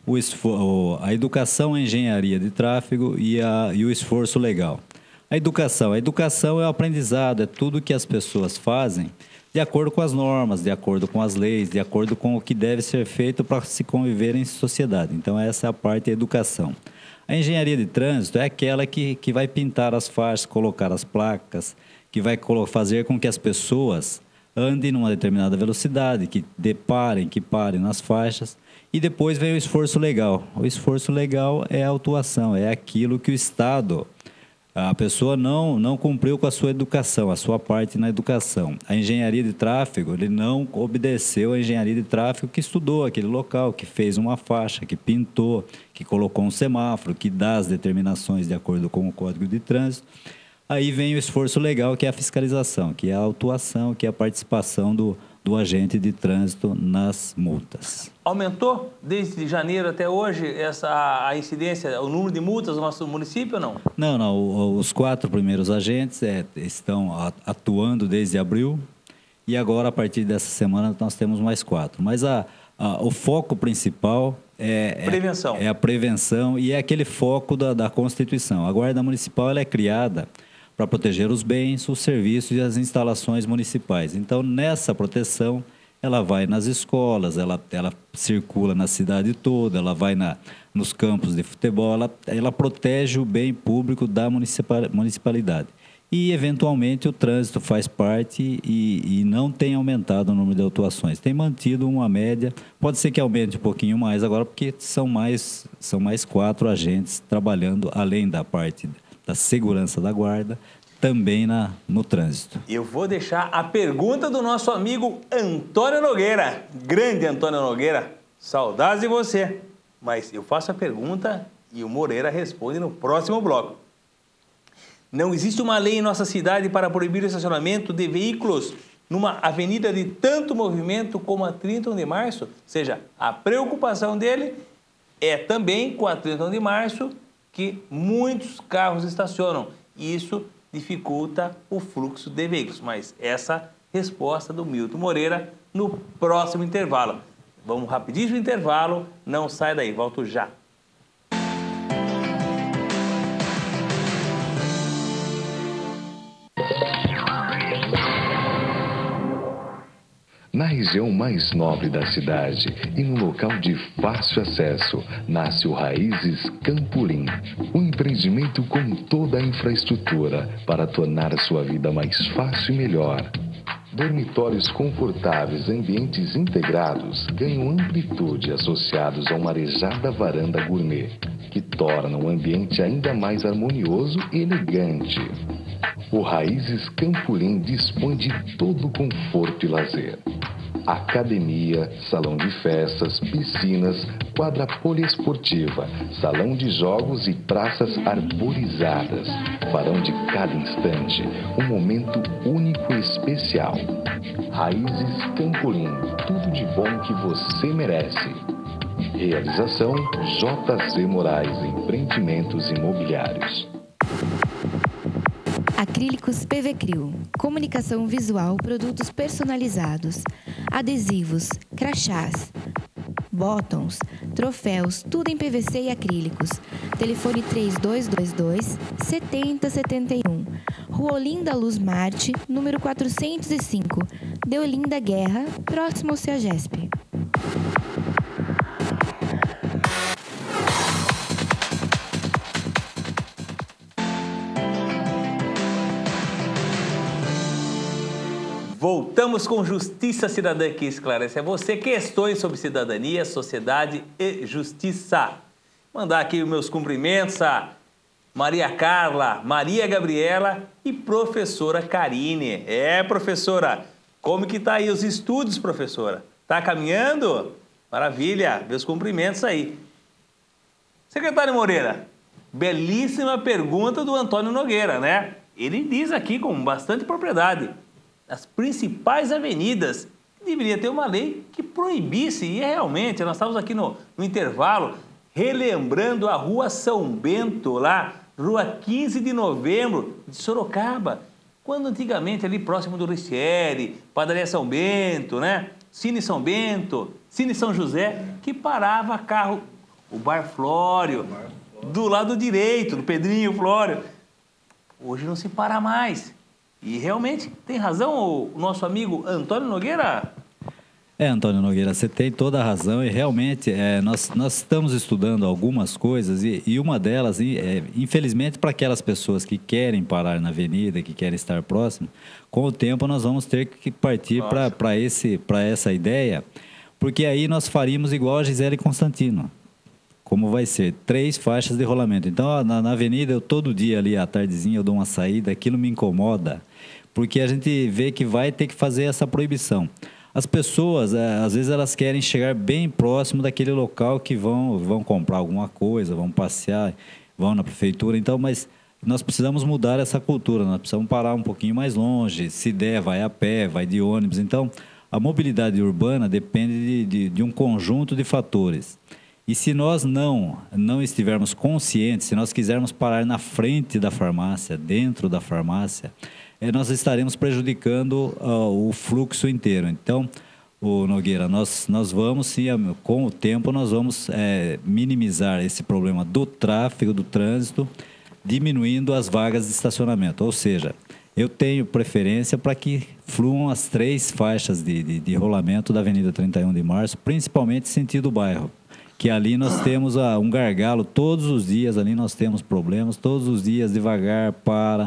a educação, a engenharia de tráfego e o esforço legal. A educação é o aprendizado, é tudo que as pessoas fazem de acordo com as normas, de acordo com as leis, de acordo com o que deve ser feito para se conviver em sociedade. Então, essa é a parte da educação. A engenharia de trânsito é aquela que vai pintar as faixas, colocar as placas, que vai fazer com que as pessoas andem numa determinada velocidade, que parem nas faixas. E depois vem o esforço legal. O esforço legal é a autuação, é aquilo que o Estado... A pessoa não cumpriu com a sua educação, a sua parte na educação. A engenharia de tráfego, ele não obedeceu a engenharia de tráfego que estudou aquele local, que fez uma faixa, que pintou, que colocou um semáforo, que dá as determinações de acordo com o Código de Trânsito. Aí vem o esforço legal, que é a fiscalização, que é a autuação, que é a participação do agente de trânsito nas multas. Aumentou desde janeiro até hoje a incidência, o número de multas no nosso município ou não? Não. Os 4 primeiros agentes estão atuando desde abril e agora, a partir dessa semana, nós temos mais 4. Mas o foco principal prevenção. É a prevenção e é aquele foco da Constituição. A Guarda Municipal ela é criada para proteger os bens, os serviços e as instalações municipais. Então, nessa proteção, ela vai nas escolas, ela circula na cidade toda, ela vai nos campos de futebol, ela protege o bem público da municipalidade. e, eventualmente, o trânsito faz parte e não tem aumentado o número de autuações. Tem mantido uma média, pode ser que aumente um pouquinho mais agora, porque são mais 4 agentes trabalhando, além da parte da segurança da guarda, também no trânsito. Eu vou deixar a pergunta do nosso amigo Antônio Nogueira. Grande Antônio Nogueira, saudades de você. Mas eu faço a pergunta e o Moreira responde no próximo bloco. Não existe uma lei em nossa cidade para proibir o estacionamento de veículos numa avenida de tanto movimento como a 31 de março? Ou seja, a preocupação dele é também com a 31 de março que muitos carros estacionam. E isso dificulta o fluxo de veículos. Mas essa resposta do Milton Moreira no próximo intervalo. Vamos rapidinho no intervalo, não sai daí, volto já. Na região mais nobre da cidade e no local de fácil acesso, nasce o Raízes Campolim, um empreendimento com toda a infraestrutura para tornar a sua vida mais fácil e melhor. Dormitórios confortáveis, ambientes integrados, ganham amplitude associados a uma arejada varanda gourmet, que torna o ambiente ainda mais harmonioso e elegante. O Raízes Campolim dispõe de todo o conforto e lazer. Academia, salão de festas, piscinas, quadra poliesportiva, salão de jogos e praças arborizadas farão de cada instante um momento único e especial. Raízes Campolim, tudo de bom que você merece. Realização JZ Moraes Empreendimentos Imobiliários. Acrílicos PVCRIO, comunicação visual, produtos personalizados, adesivos, crachás, bottoms, troféus, tudo em PVC e acrílicos. Telefone 3222-7071. Rua Olinda Luz Marte, número 405, Deolinda Guerra, próximo ao CEAGESP. Voltamos com Justiça Cidadã, que esclarece a você questões sobre cidadania, sociedade e justiça. Mandar aqui os meus cumprimentos a Maria Carla, Maria Gabriela e professora Karine. Professora, como que tá aí os estudos, professora? Tá caminhando? Maravilha, meus cumprimentos aí. Secretário Moreira, belíssima pergunta do Antônio Nogueira, né? Ele diz aqui com bastante propriedade: as principais avenidas, deveria ter uma lei que proibisse, e realmente, nós estávamos aqui no intervalo, relembrando a Rua São Bento, lá, Rua 15 de Novembro, de Sorocaba, quando antigamente ali próximo do Richieri, Padaria São Bento, né? Cine São Bento, Cine São José, que parava carro, o Bar Flório, do lado direito, do Pedrinho Flório. Hoje não se para mais. E realmente, tem razão o nosso amigo Antônio Nogueira? Antônio Nogueira, você tem toda a razão e realmente nós estamos estudando algumas coisas e uma delas, infelizmente, para aquelas pessoas que querem parar na avenida, que querem estar próximo, com o tempo nós vamos ter que partir para essa ideia, porque aí nós faríamos igual a Gisele Constantino. Como vai ser? 3 faixas de rolamento. Então, na avenida, eu todo dia ali, à tardezinha, eu dou uma saída, aquilo me incomoda, porque a gente vê que vai ter que fazer essa proibição. As pessoas, às vezes, elas querem chegar bem próximo daquele local que vão comprar alguma coisa, vão passear, vão na prefeitura. Então, mas nós precisamos mudar essa cultura, nós precisamos parar um pouquinho mais longe, se der, vai a pé, vai de ônibus. Então, a mobilidade urbana depende de um conjunto de fatores. E se nós não estivermos conscientes, se nós quisermos parar na frente da farmácia, dentro da farmácia, nós estaremos prejudicando o fluxo inteiro. Então, Nogueira, nós vamos, sim, com o tempo, nós vamos minimizar esse problema do tráfego, do trânsito, diminuindo as vagas de estacionamento. Ou seja, eu tenho preferência para que fluam as 3 faixas de rolamento da Avenida 31 de Março, principalmente sentido bairro. Que ali nós temos um gargalo, todos os dias ali nós temos problemas, todos os dias devagar, para.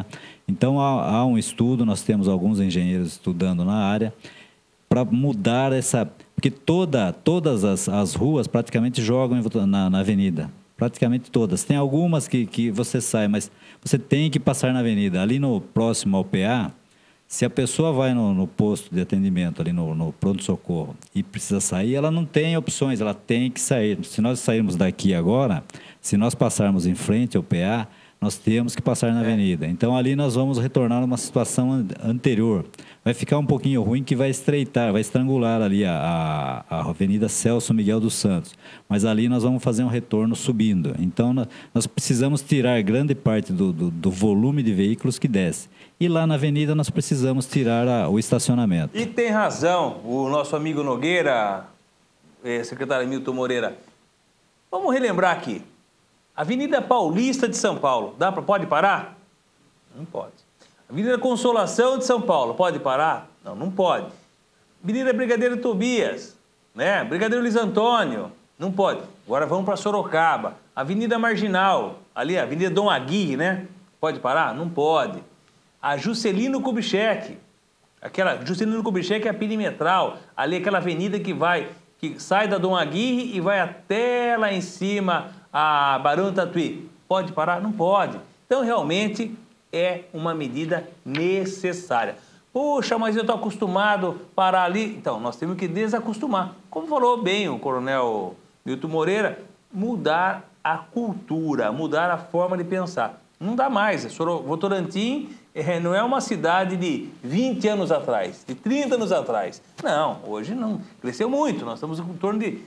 Então, há um estudo, nós temos alguns engenheiros estudando na área, para mudar essa... Porque todas as ruas praticamente jogam na avenida. Praticamente todas. Tem algumas que você sai, mas você tem que passar na avenida. Ali no próximo ao PA, se a pessoa vai no posto de atendimento, ali no pronto-socorro, e precisa sair, ela não tem opções, ela tem que sair. Se nós sairmos daqui agora, se nós passarmos em frente ao PA, nós temos que passar na avenida. Então, ali nós vamos retornar a uma situação anterior. Vai ficar um pouquinho ruim que vai estreitar, vai estrangular ali a Avenida Celso Miguel dos Santos. Mas ali nós vamos fazer um retorno subindo. Então, nós precisamos tirar grande parte do volume de veículos que desce. E lá na avenida nós precisamos tirar o estacionamento. E tem razão o nosso amigo Nogueira, secretário Milton Moreira. Vamos relembrar aqui. Avenida Paulista de São Paulo, pode parar? Não pode. Avenida Consolação de São Paulo, pode parar? Não, não pode. Avenida Brigadeiro Tobias, né? Brigadeiro Luiz Antônio, não pode. Agora vamos para Sorocaba. Avenida Marginal, ali, Avenida Dom Aguirre, né? Pode parar? Não pode. A Juscelino Kubitschek, Juscelino Kubitschek é a perimetral, ali aquela avenida que sai da Dom Aguirre e vai até lá em cima, a Barão do Tatuí. Pode parar? Não pode. Então, realmente, é uma medida necessária. Puxa, mas eu estou acostumado a parar ali. Então, nós temos que desacostumar. Como falou bem o coronel Milton Moreira, mudar a cultura, mudar a forma de pensar. Não dá mais. Votorantim não é uma cidade de 20 anos atrás, de 30 anos atrás. Não, hoje não. Cresceu muito. Nós estamos em torno de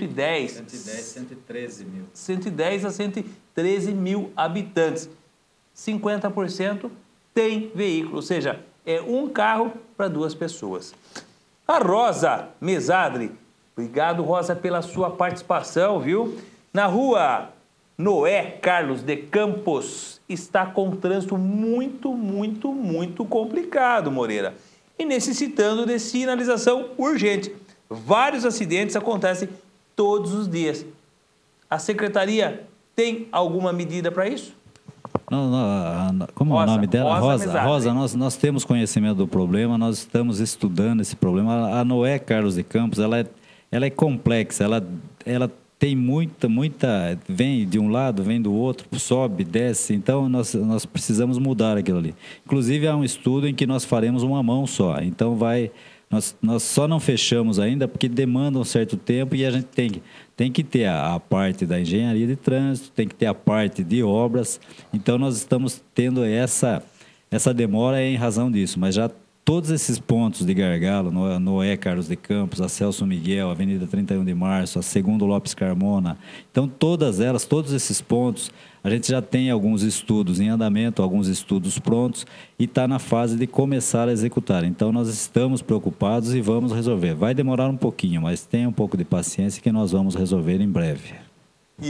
113 mil. 110 a 113 mil habitantes. 50% tem veículo, ou seja, é um carro para 2 pessoas. A Rosa Mesadri, obrigado, Rosa, pela sua participação, viu? Na rua Noé Carlos de Campos, está com um trânsito muito complicado, Moreira, e necessitando de sinalização urgente. Vários acidentes acontecem todos os dias. A secretaria tem alguma medida para isso? Como é o nome dela? Rosa, nós temos conhecimento do problema, nós estamos estudando esse problema. A Noé Carlos de Campos, ela é complexa, ela tem muita, vem de um lado, vem do outro, sobe, desce, então nós precisamos mudar aquilo ali. Inclusive, há um estudo em que nós faremos uma mão só, então nós só não fechamos ainda porque demanda um certo tempo e a gente tem que ter a parte da engenharia de trânsito, tem que ter a parte de obras, então nós estamos tendo essa demora em razão disso, mas já todos esses pontos de gargalo, Noé Carlos de Campos, a Celso Miguel, a Avenida 31 de Março, a Segundo Lopes Carmona, então todos esses pontos, a gente já tem alguns estudos em andamento, alguns estudos prontos e está na fase de começar a executar. Então nós estamos preocupados e vamos resolver. Vai demorar um pouquinho, mas tenha um pouco de paciência que nós vamos resolver em breve. E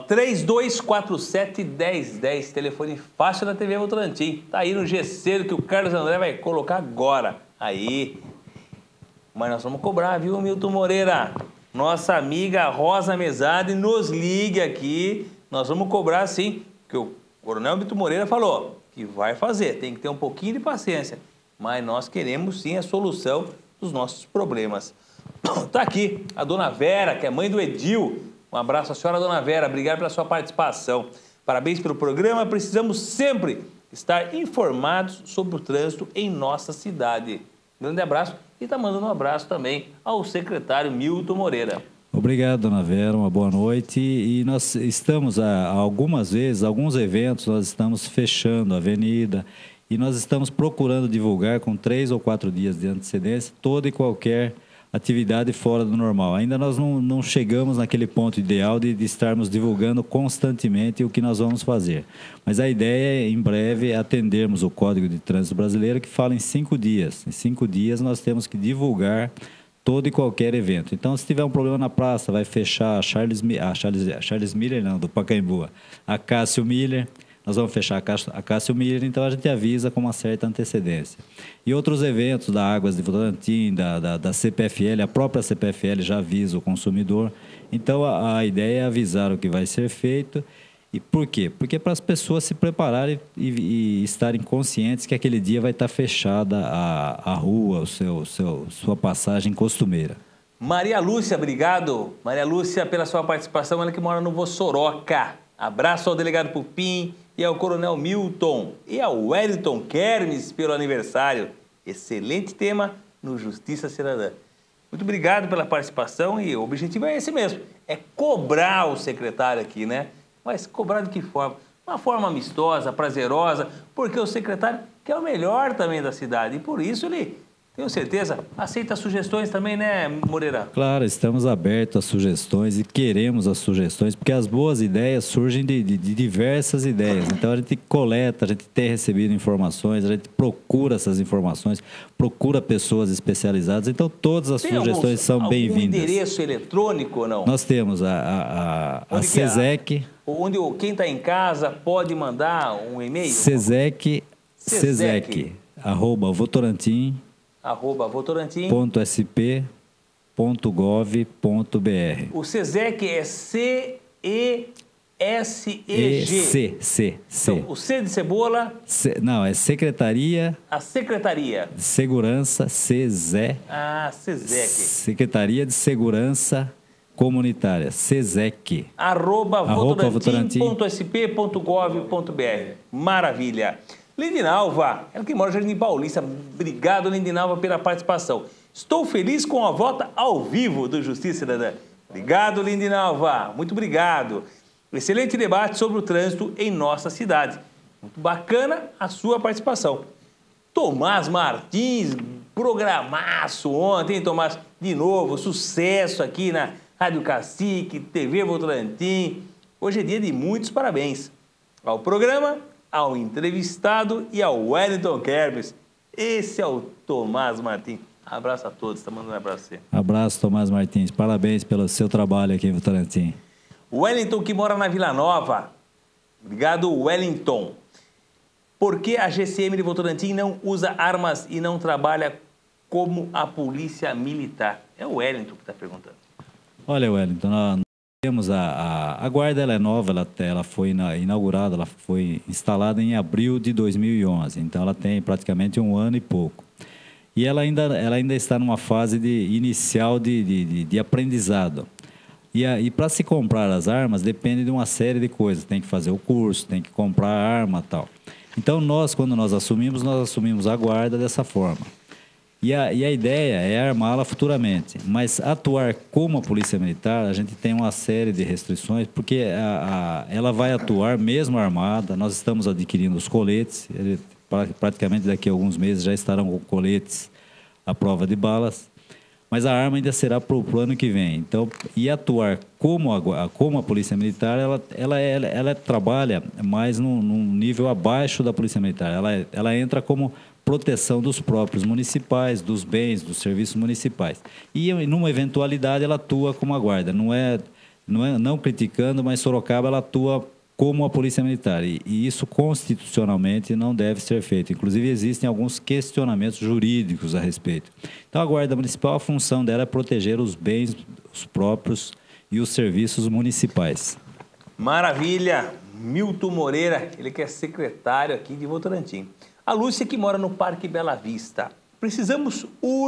3247-1010, telefone fácil da TV Votorantim. Tá aí no G-Seiro que o Carlos André vai colocar agora. Aí. Mas nós vamos cobrar, viu, Milton Moreira? Nossa amiga Rosa Mesadri nos ligue aqui. Nós vamos cobrar sim, porque o coronel Milton Moreira falou que vai fazer. Tem que ter um pouquinho de paciência. Mas nós queremos sim a solução dos nossos problemas. Tá aqui a dona Vera, que é mãe do Edil. Um abraço à senhora, dona Vera. Obrigado pela sua participação. Parabéns pelo programa. Precisamos sempre estar informados sobre o trânsito em nossa cidade. Grande abraço. E está mandando um abraço também ao secretário Milton Moreira. Obrigado, dona Vera. Uma boa noite. E nós estamos, algumas vezes, alguns eventos, nós estamos fechando a avenida e nós estamos procurando divulgar com 3 ou 4 dias de antecedência toda e qualquer atividade fora do normal. Ainda nós não chegamos naquele ponto ideal de estarmos divulgando constantemente o que nós vamos fazer. Mas a ideia é, em breve, atendermos o Código de Trânsito Brasileiro, que fala em 5 dias. Em 5 dias nós temos que divulgar todo e qualquer evento. Então, se tiver um problema na praça, vai fechar a Charles Miller, não, do Pacaembu, a Cássio Miller. Nós vamos fechar a Cássio Miller, então a gente avisa com uma certa antecedência. E outros eventos da Águas de Votorantim, da CPFL, a própria CPFL já avisa o consumidor. Então a ideia é avisar o que vai ser feito E por quê? Porque para as pessoas se prepararem e estarem conscientes que aquele dia vai estar fechada a rua, sua passagem costumeira. Maria Lúcia, obrigado. Maria Lúcia, pela sua participação, ela que mora no Vossoroca. Abraço ao delegado Pupim e ao coronel Milton e ao Wellington Kermes pelo aniversário. Excelente tema no Justiça Cidadã. Muito obrigado pela participação e o objetivo é esse mesmo, é cobrar o secretário aqui, né? Mas cobrar de que forma? Uma forma amistosa, prazerosa, porque o secretário quer o melhor também da cidade e por isso ele, tenho certeza, aceita sugestões também, né, Moreira? Claro, estamos abertos a sugestões e queremos as sugestões, porque as boas ideias surgem de diversas ideias. Então, a gente coleta, a gente tem recebido informações, a gente procura essas informações, procura pessoas especializadas. Então, todas as sugestões são bem-vindas. Tem endereço eletrônico ou não? Nós temos a SESEC. Onde quem está em casa pode mandar um e-mail? SESEC, @votorantim. .sp.gov.br. O SESEC é C-E-S-E-G. C. Então, o C de cebola. Não, é Secretaria. A Secretaria. De Segurança, SESEC. SESEC. Secretaria de Segurança Comunitária, SESEC. @votorantim.sp.gov.br. Maravilha. Lindinalva, ela que mora no Jardim Paulista. Obrigado, Lindinalva, pela participação. Estou feliz com a volta ao vivo do Justiça Cidadã. Obrigado, Lindinalva. Muito obrigado. Excelente debate sobre o trânsito em nossa cidade. Muito bacana a sua participação. Tomás Martins, programaço ontem, hein, Tomás? De novo, sucesso aqui na Rádio Cacique, TV Votorantim. Hoje é dia de muitos parabéns ao programa, ao entrevistado e ao Wellington Kermes. Esse é o Tomás Martins. Abraço a todos, tá mandando um abraço a você. Abraço, Tomás Martins. Parabéns pelo seu trabalho aqui em Votorantim. Wellington, que mora na Vila Nova. Obrigado, Wellington. Por que a GCM de Votorantim não usa armas e não trabalha como a polícia militar? É o Wellington que está perguntando. Olha, Wellington, nós temos a guarda, ela é nova, ela foi inaugurada, ela foi instalada em abril de 2011, então ela tem praticamente 1 ano e pouco. E ela ainda está numa fase inicial de aprendizado. E para se comprar as armas, depende de uma série de coisas. Tem que fazer o curso, tem que comprar a arma e tal. Então, quando nós assumimos a guarda dessa forma. E a ideia é armá-la futuramente. Mas atuar como a Polícia Militar, a gente tem uma série de restrições, porque ela vai atuar mesmo armada. Nós estamos adquirindo os coletes. Praticamente daqui a alguns meses já estarão com coletes à prova de balas. Mas a arma ainda será para o ano que vem. Então, e atuar como a Polícia Militar, ela trabalha mais num nível abaixo da Polícia Militar. Ela entra como proteção dos próprios municipais, dos bens, dos serviços municipais. E numa eventualidade ela atua como a guarda. Não criticando, mas Sorocaba ela atua como a Polícia Militar. E isso constitucionalmente não deve ser feito. Inclusive existem alguns questionamentos jurídicos a respeito. Então a Guarda Municipal, a função dela é proteger os bens os próprios e os serviços municipais. Maravilha! Milton Moreira, ele que é secretário aqui de Votorantim. A Lúcia que mora no Parque Bela Vista. Precisamos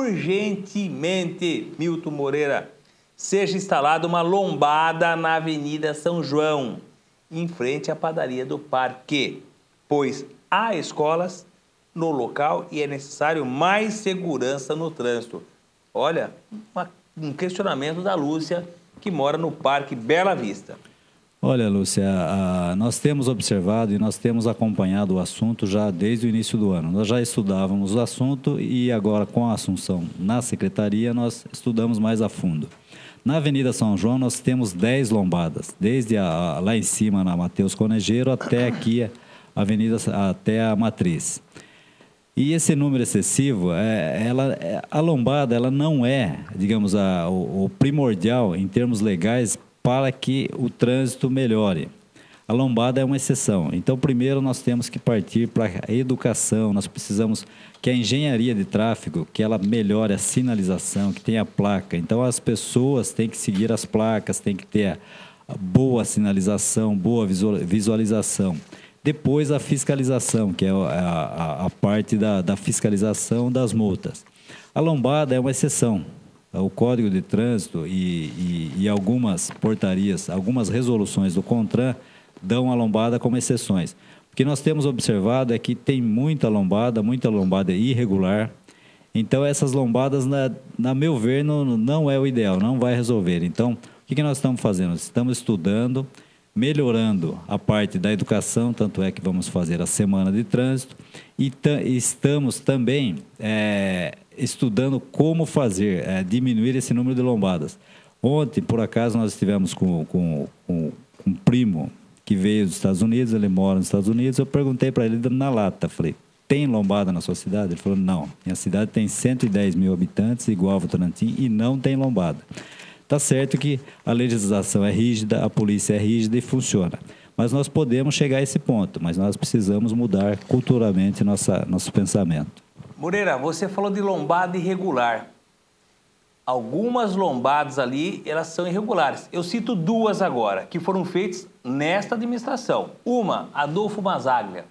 urgentemente, Milton Moreira, seja instalada uma lombada na Avenida São João, em frente à padaria do parque, pois há escolas no local e é necessário mais segurança no trânsito. Olha, um questionamento da Lúcia, que mora no Parque Bela Vista. Olha, Lúcia, nós temos observado e nós temos acompanhado o assunto já desde o início do ano. Nós já estudávamos o assunto e agora, com a assunção na Secretaria, nós estudamos mais a fundo. Na Avenida São João, nós temos 10 lombadas, desde lá em cima, na Mateus Conejeiro, até aqui, até a Matriz. E esse número excessivo, a lombada ela não é, digamos, o primordial em termos legais para que o trânsito melhore. A lombada é uma exceção. Então, primeiro nós temos que partir para a educação, nós precisamos que a engenharia de tráfego, que ela melhore a sinalização, que tenha placa. Então, as pessoas têm que seguir as placas, têm que ter boa sinalização, boa visualização. Depois a fiscalização, que é a parte da fiscalização das multas. A lombada é uma exceção. O Código de Trânsito e algumas portarias, algumas resoluções do CONTRAN dão a lombada como exceções. O que nós temos observado é que tem muita lombada irregular. Então, essas lombadas, na meu ver, não é o ideal, não vai resolver. Então, o que nós estamos fazendo? Estamos estudando, melhorando a parte da educação, tanto é que vamos fazer a Semana de Trânsito, e estamos também estudando como fazer, diminuir esse número de lombadas. Ontem, por acaso, nós estivemos com um primo que veio dos Estados Unidos, ele mora nos Estados Unidos, eu perguntei para ele na lata, falei, tem lombada na sua cidade? Ele falou, não, minha cidade tem 110 mil habitantes, igual a Votorantim, e não tem lombada. Está certo que a legislação é rígida, a polícia é rígida e funciona. Mas nós podemos chegar a esse ponto, mas nós precisamos mudar culturalmente nosso pensamento. Moreira, você falou de lombada irregular. Algumas lombadas ali, elas são irregulares. Eu cito duas agora, que foram feitas nesta administração. Uma, Adolfo Masaglia,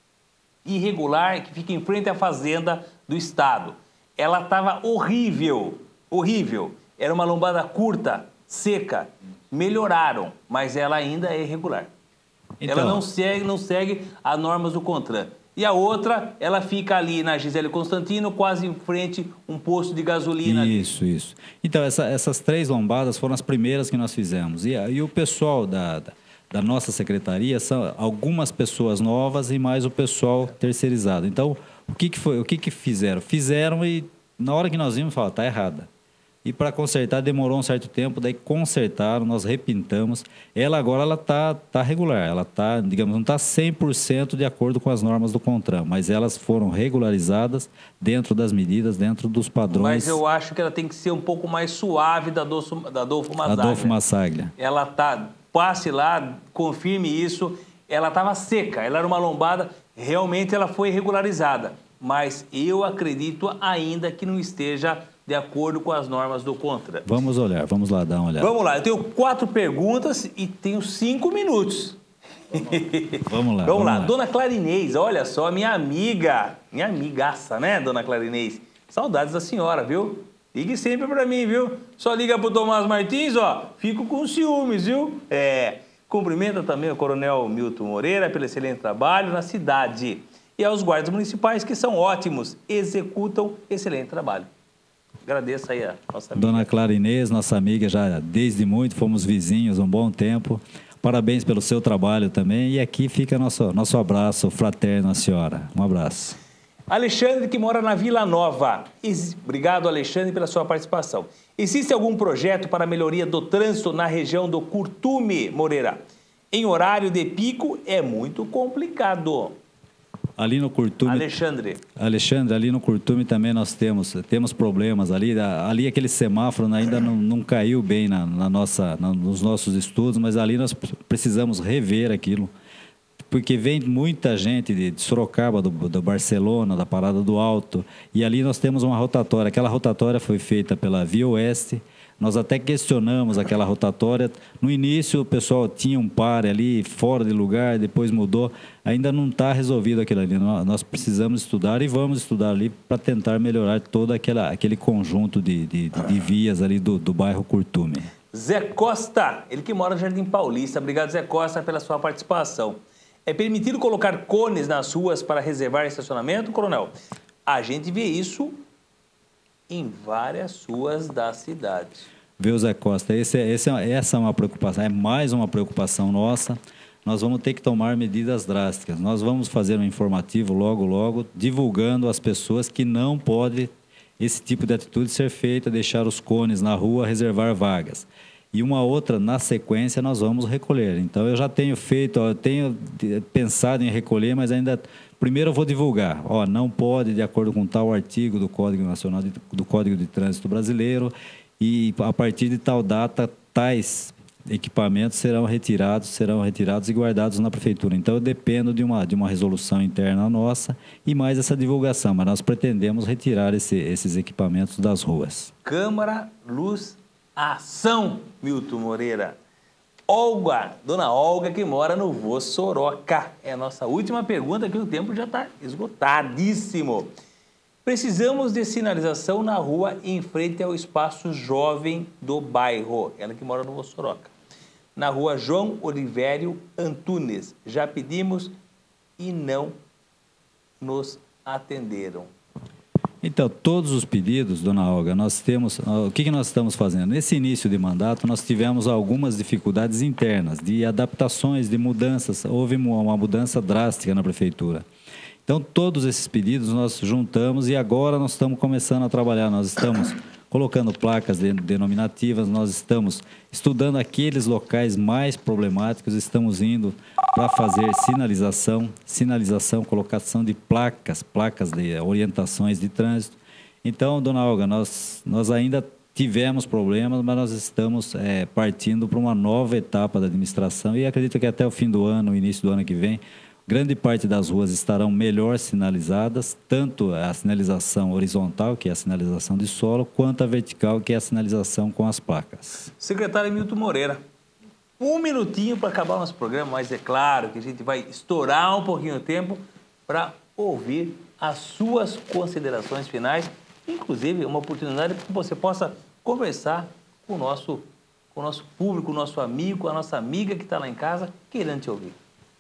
irregular, que fica em frente à fazenda do Estado. Ela estava horrível, horrível. Era uma lombada curta, seca. Melhoraram, mas ela ainda é irregular. Então, ela não segue as normas do CONTRAN. E a outra, ela fica ali na Gisele Constantino, quase em frente a um posto de gasolina. Isso. Então, essas 3 lombadas foram as primeiras que nós fizemos. E o pessoal da nossa secretaria são algumas pessoas novas e mais o pessoal terceirizado. Então, o que fizeram? Fizeram e na hora que nós vimos, falaram, está errada. E para consertar demorou um certo tempo, daí consertaram, nós repintamos. Ela agora tá regular, ela tá, digamos, não está 100% de acordo com as normas do CONTRAN, mas elas foram regularizadas dentro das medidas, dentro dos padrões. Mas eu acho que ela tem que ser um pouco mais suave da Adolfo Masaglia. Adolfo Masaglia. Ela passe lá, confirme isso, ela estava seca, ela era uma lombada, realmente ela foi regularizada, mas eu acredito ainda que não esteja de acordo com as normas do CONTRAN. Vamos lá, dar uma olhada. Vamos lá, eu tenho 4 perguntas e tenho 5 minutos. Vamos lá. Dona Clarinês, olha só, minha amigaça, né, Dona Clarinês? Saudades da senhora, viu? Ligue sempre para mim, viu? Só liga pro Tomás Martins, ó, fico com ciúmes, viu? Cumprimenta também o Coronel Milton Moreira pelo excelente trabalho na cidade. E aos guardas municipais, que são ótimos, executam excelente trabalho. Agradeço aí a nossa amiga. Dona Clarinês, nossa amiga, já desde muito, fomos vizinhos um bom tempo. Parabéns pelo seu trabalho também. E aqui fica nosso abraço fraterno à senhora. Um abraço. Alexandre, que mora na Vila Nova. Obrigado, Alexandre, pela sua participação. Existe algum projeto para a melhoria do trânsito na região do Curtume, Moreira? Em horário de pico é muito complicado. Ali no Curtume, Alexandre, ali no Curtume também nós temos problemas ali. Ali aquele semáforo ainda não caiu bem nos nossos estudos, mas ali nós precisamos rever aquilo, porque vem muita gente de Sorocaba, do Barcelona, da Parada do Alto, e ali nós temos uma rotatória. Aquela rotatória foi feita pela Via Oeste. Nós até questionamos aquela rotatória. No início, o pessoal tinha um pare ali, fora de lugar, depois mudou. Ainda não está resolvido aquilo ali. Nós precisamos estudar e vamos estudar ali para tentar melhorar todo aquele conjunto de vias ali do bairro Curtume. Zé Costa, ele que mora no Jardim Paulista. Obrigado, Zé Costa, pela sua participação. É permitido colocar cones nas ruas para reservar estacionamento, coronel? A gente vê isso em várias ruas da cidade. Viu, Zé Costa? Essa é uma preocupação, é mais uma preocupação nossa. Nós vamos ter que tomar medidas drásticas. Nós vamos fazer um informativo logo, divulgando às pessoas que não pode esse tipo de atitude ser feita, deixar os cones na rua, reservar vagas. E uma outra, na sequência, nós vamos recolher. Então, eu já tenho pensado em recolher, mas ainda... Primeiro eu vou divulgar, não pode, de acordo com tal artigo do Código Nacional do Código de Trânsito Brasileiro, e a partir de tal data, tais equipamentos serão retirados e guardados na prefeitura. Então, eu dependo de uma resolução interna nossa e mais essa divulgação, mas nós pretendemos retirar esses equipamentos das ruas. Câmara, luz, ação, Milton Moreira. Olga, dona Olga, que mora no Vossoroca. É a nossa última pergunta, que o tempo já está esgotadíssimo. Precisamos de sinalização na rua em frente ao espaço jovem do bairro. Ela que mora no Vossoroca. Na rua João Olivério Antunes. Já pedimos e não nos atenderam. Então, todos os pedidos, dona Olga, nós temos... O que nós estamos fazendo? Nesse início de mandato, nós tivemos algumas dificuldades internas, de adaptações, de mudanças. Houve uma mudança drástica na prefeitura. Então, todos esses pedidos nós juntamos e agora nós estamos começando a trabalhar. Nós estamos colocando placas denominativas, nós estamos estudando aqueles locais mais problemáticos, estamos indo para fazer sinalização, colocação de placas de orientações de trânsito. Então, dona Olga, nós ainda tivemos problemas, mas nós estamos partindo para uma nova etapa da administração e acredito que até o fim do ano, início do ano que vem, grande parte das ruas estarão melhor sinalizadas, tanto a sinalização horizontal, que é a sinalização de solo, quanto a vertical, que é a sinalização com as placas. Secretário Milton Moreira, um minutinho para acabar o nosso programa, mas é claro que a gente vai estourar um pouquinho o tempo para ouvir as suas considerações finais, inclusive uma oportunidade para que você possa conversar com o nosso público, o nosso amigo, a nossa amiga que está lá em casa, querendo te ouvir.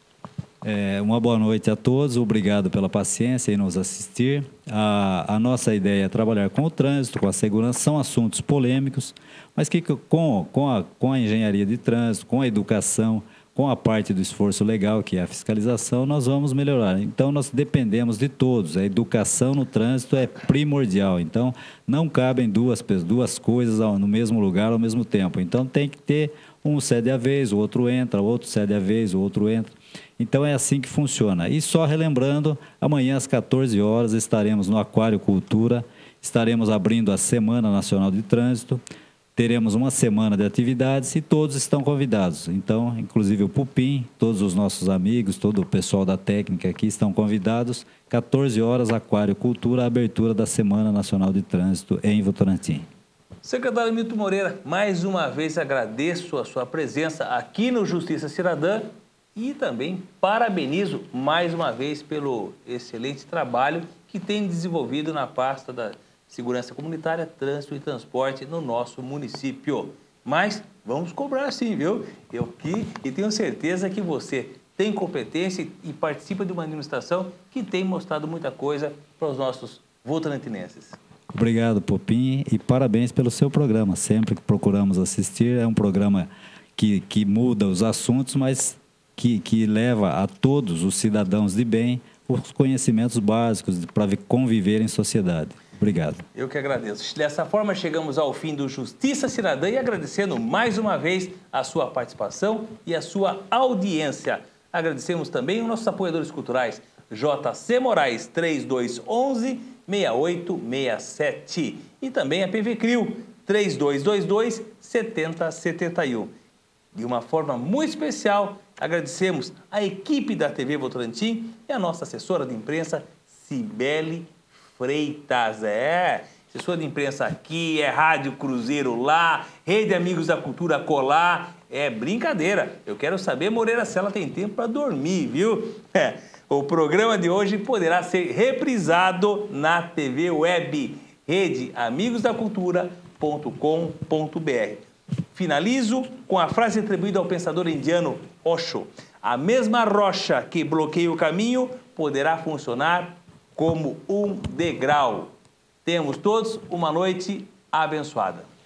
Uma boa noite a todos, obrigado pela paciência em nos assistir. A nossa ideia é trabalhar com o trânsito, com a segurança, são assuntos polêmicos, mas que com a engenharia de trânsito, com a educação, com a parte do esforço legal, que é a fiscalização, nós vamos melhorar. Então, nós dependemos de todos, a educação no trânsito é primordial, então não cabem duas coisas no mesmo lugar ao mesmo tempo, então tem que ter um cede a vez, o outro entra, o outro cede a vez, o outro entra. Então é assim que funciona. E só relembrando, amanhã às 14 horas estaremos no Aquário Cultura, estaremos abrindo a Semana Nacional de Trânsito, teremos uma semana de atividades e todos estão convidados. Então, inclusive o Pupim, todos os nossos amigos, todo o pessoal da técnica aqui estão convidados. 14 horas, Aquário Cultura, a abertura da Semana Nacional de Trânsito em Votorantim. Secretário Milton Moreira, mais uma vez agradeço a sua presença aqui no Justiça Cidadã e também parabenizo mais uma vez pelo excelente trabalho que tem desenvolvido na pasta da Segurança Comunitária, Trânsito e Transporte no nosso município. Mas vamos cobrar sim, viu? E tenho certeza que você tem competência e participa de uma administração que tem mostrado muita coisa para os nossos votorantinenses. Obrigado, Popim, e parabéns pelo seu programa. Sempre que procuramos assistir, é um programa que muda os assuntos, mas que leva a todos os cidadãos de bem os conhecimentos básicos para conviver em sociedade. Obrigado. Eu que agradeço. Dessa forma, chegamos ao fim do Justiça Cidadã e agradecendo mais uma vez a sua participação e a sua audiência. Agradecemos também os nossos apoiadores culturais, JC Moraes 3211-6867 e também a PV Crio 3222-7071. De uma forma muito especial, agradecemos a equipe da TV Votorantim e a nossa assessora de imprensa, Cibele Freitas. Assessora de imprensa aqui, Rádio Cruzeiro lá, Rede Amigos da Cultura colar. É brincadeira. Eu quero saber, Moreira, se ela tem tempo para dormir, viu? O programa de hoje poderá ser reprisado na TV web redeamigosdacultura.com.br. Finalizo com a frase atribuída ao pensador indiano Osho. A mesma rocha que bloqueia o caminho poderá funcionar como um degrau. Tenhamos todos uma noite abençoada.